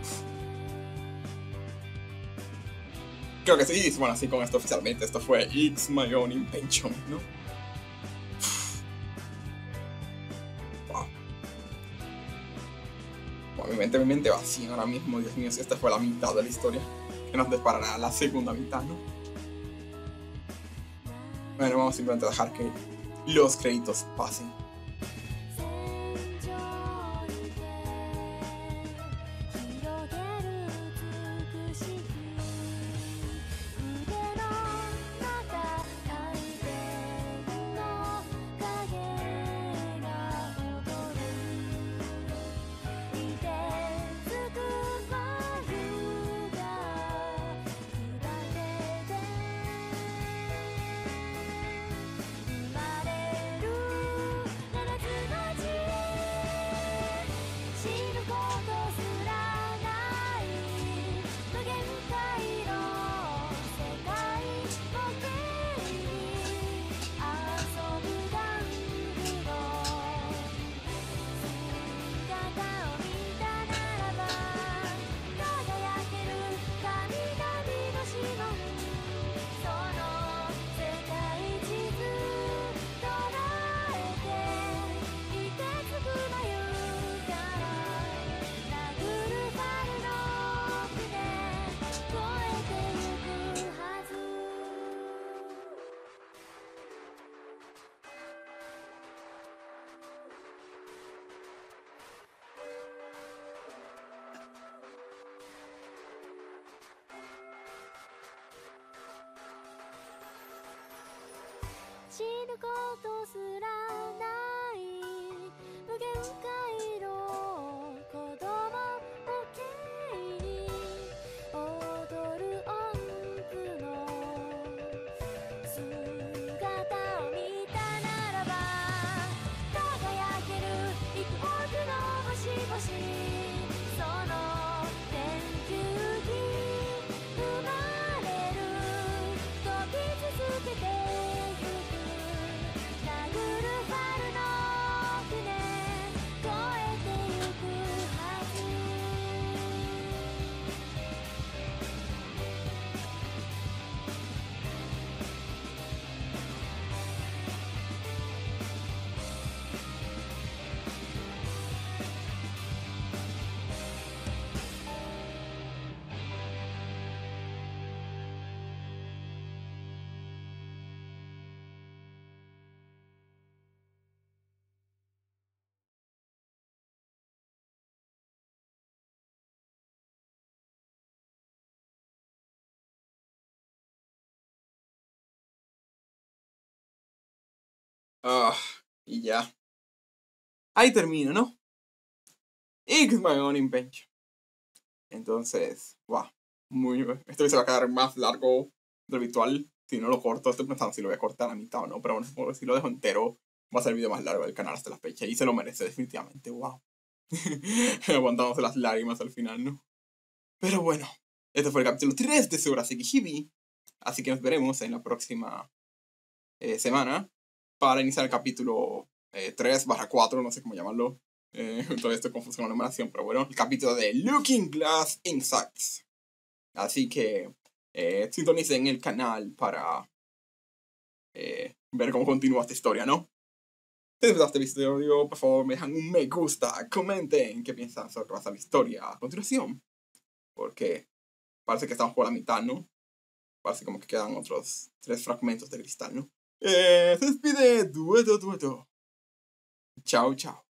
Creo que sí, bueno, así con esto oficialmente, esto fue It's My Own Invention, ¿no? Wow. Wow, mi mente, mi mente va así ahora mismo, Dios mío, si esta fue la mitad de la historia, que nos deparará la segunda mitad, ¿no? Bueno, vamos simplemente a dejar que los créditos pasen. 死ぬことすらない無限回路子供 OK 踊る音符の姿を見たならば輝ける幾多くの星々その天球儀生まれる飛び続けてゆく殴る春の船越えてゆくはず Ah, y ya. Ahí termino, ¿no? It's my own invention. Entonces, wow. Muy, esto se va a quedar más largo de lo habitual. Si no lo corto, estoy pensando si lo voy a cortar a mitad o no. Pero bueno, si lo dejo entero, va a ser el video más largo del canal hasta la fecha. Y se lo merece, definitivamente. Wow. Aguantamos las lágrimas al final, ¿no? Pero bueno, este fue el capítulo tres de Suraseki Hibi. Así que nos veremos en la próxima eh, semana para iniciar el capítulo eh, tres barra cuatro, no sé cómo llamarlo. Eh, todavía estoy confuso con la numeración, pero bueno, el capítulo de Looking Glass Insights. Así que eh, sintonicen el canal para eh, ver cómo continúa esta historia, ¿no? Si les gusta este video, por favor me dejan un me gusta, comenten qué piensan sobre la historia a continuación. Porque parece que estamos por la mitad, ¿no? Parece como que quedan otros tres fragmentos de cristal, ¿no? Eh, se despide Dueto Dueto. Chao, chao.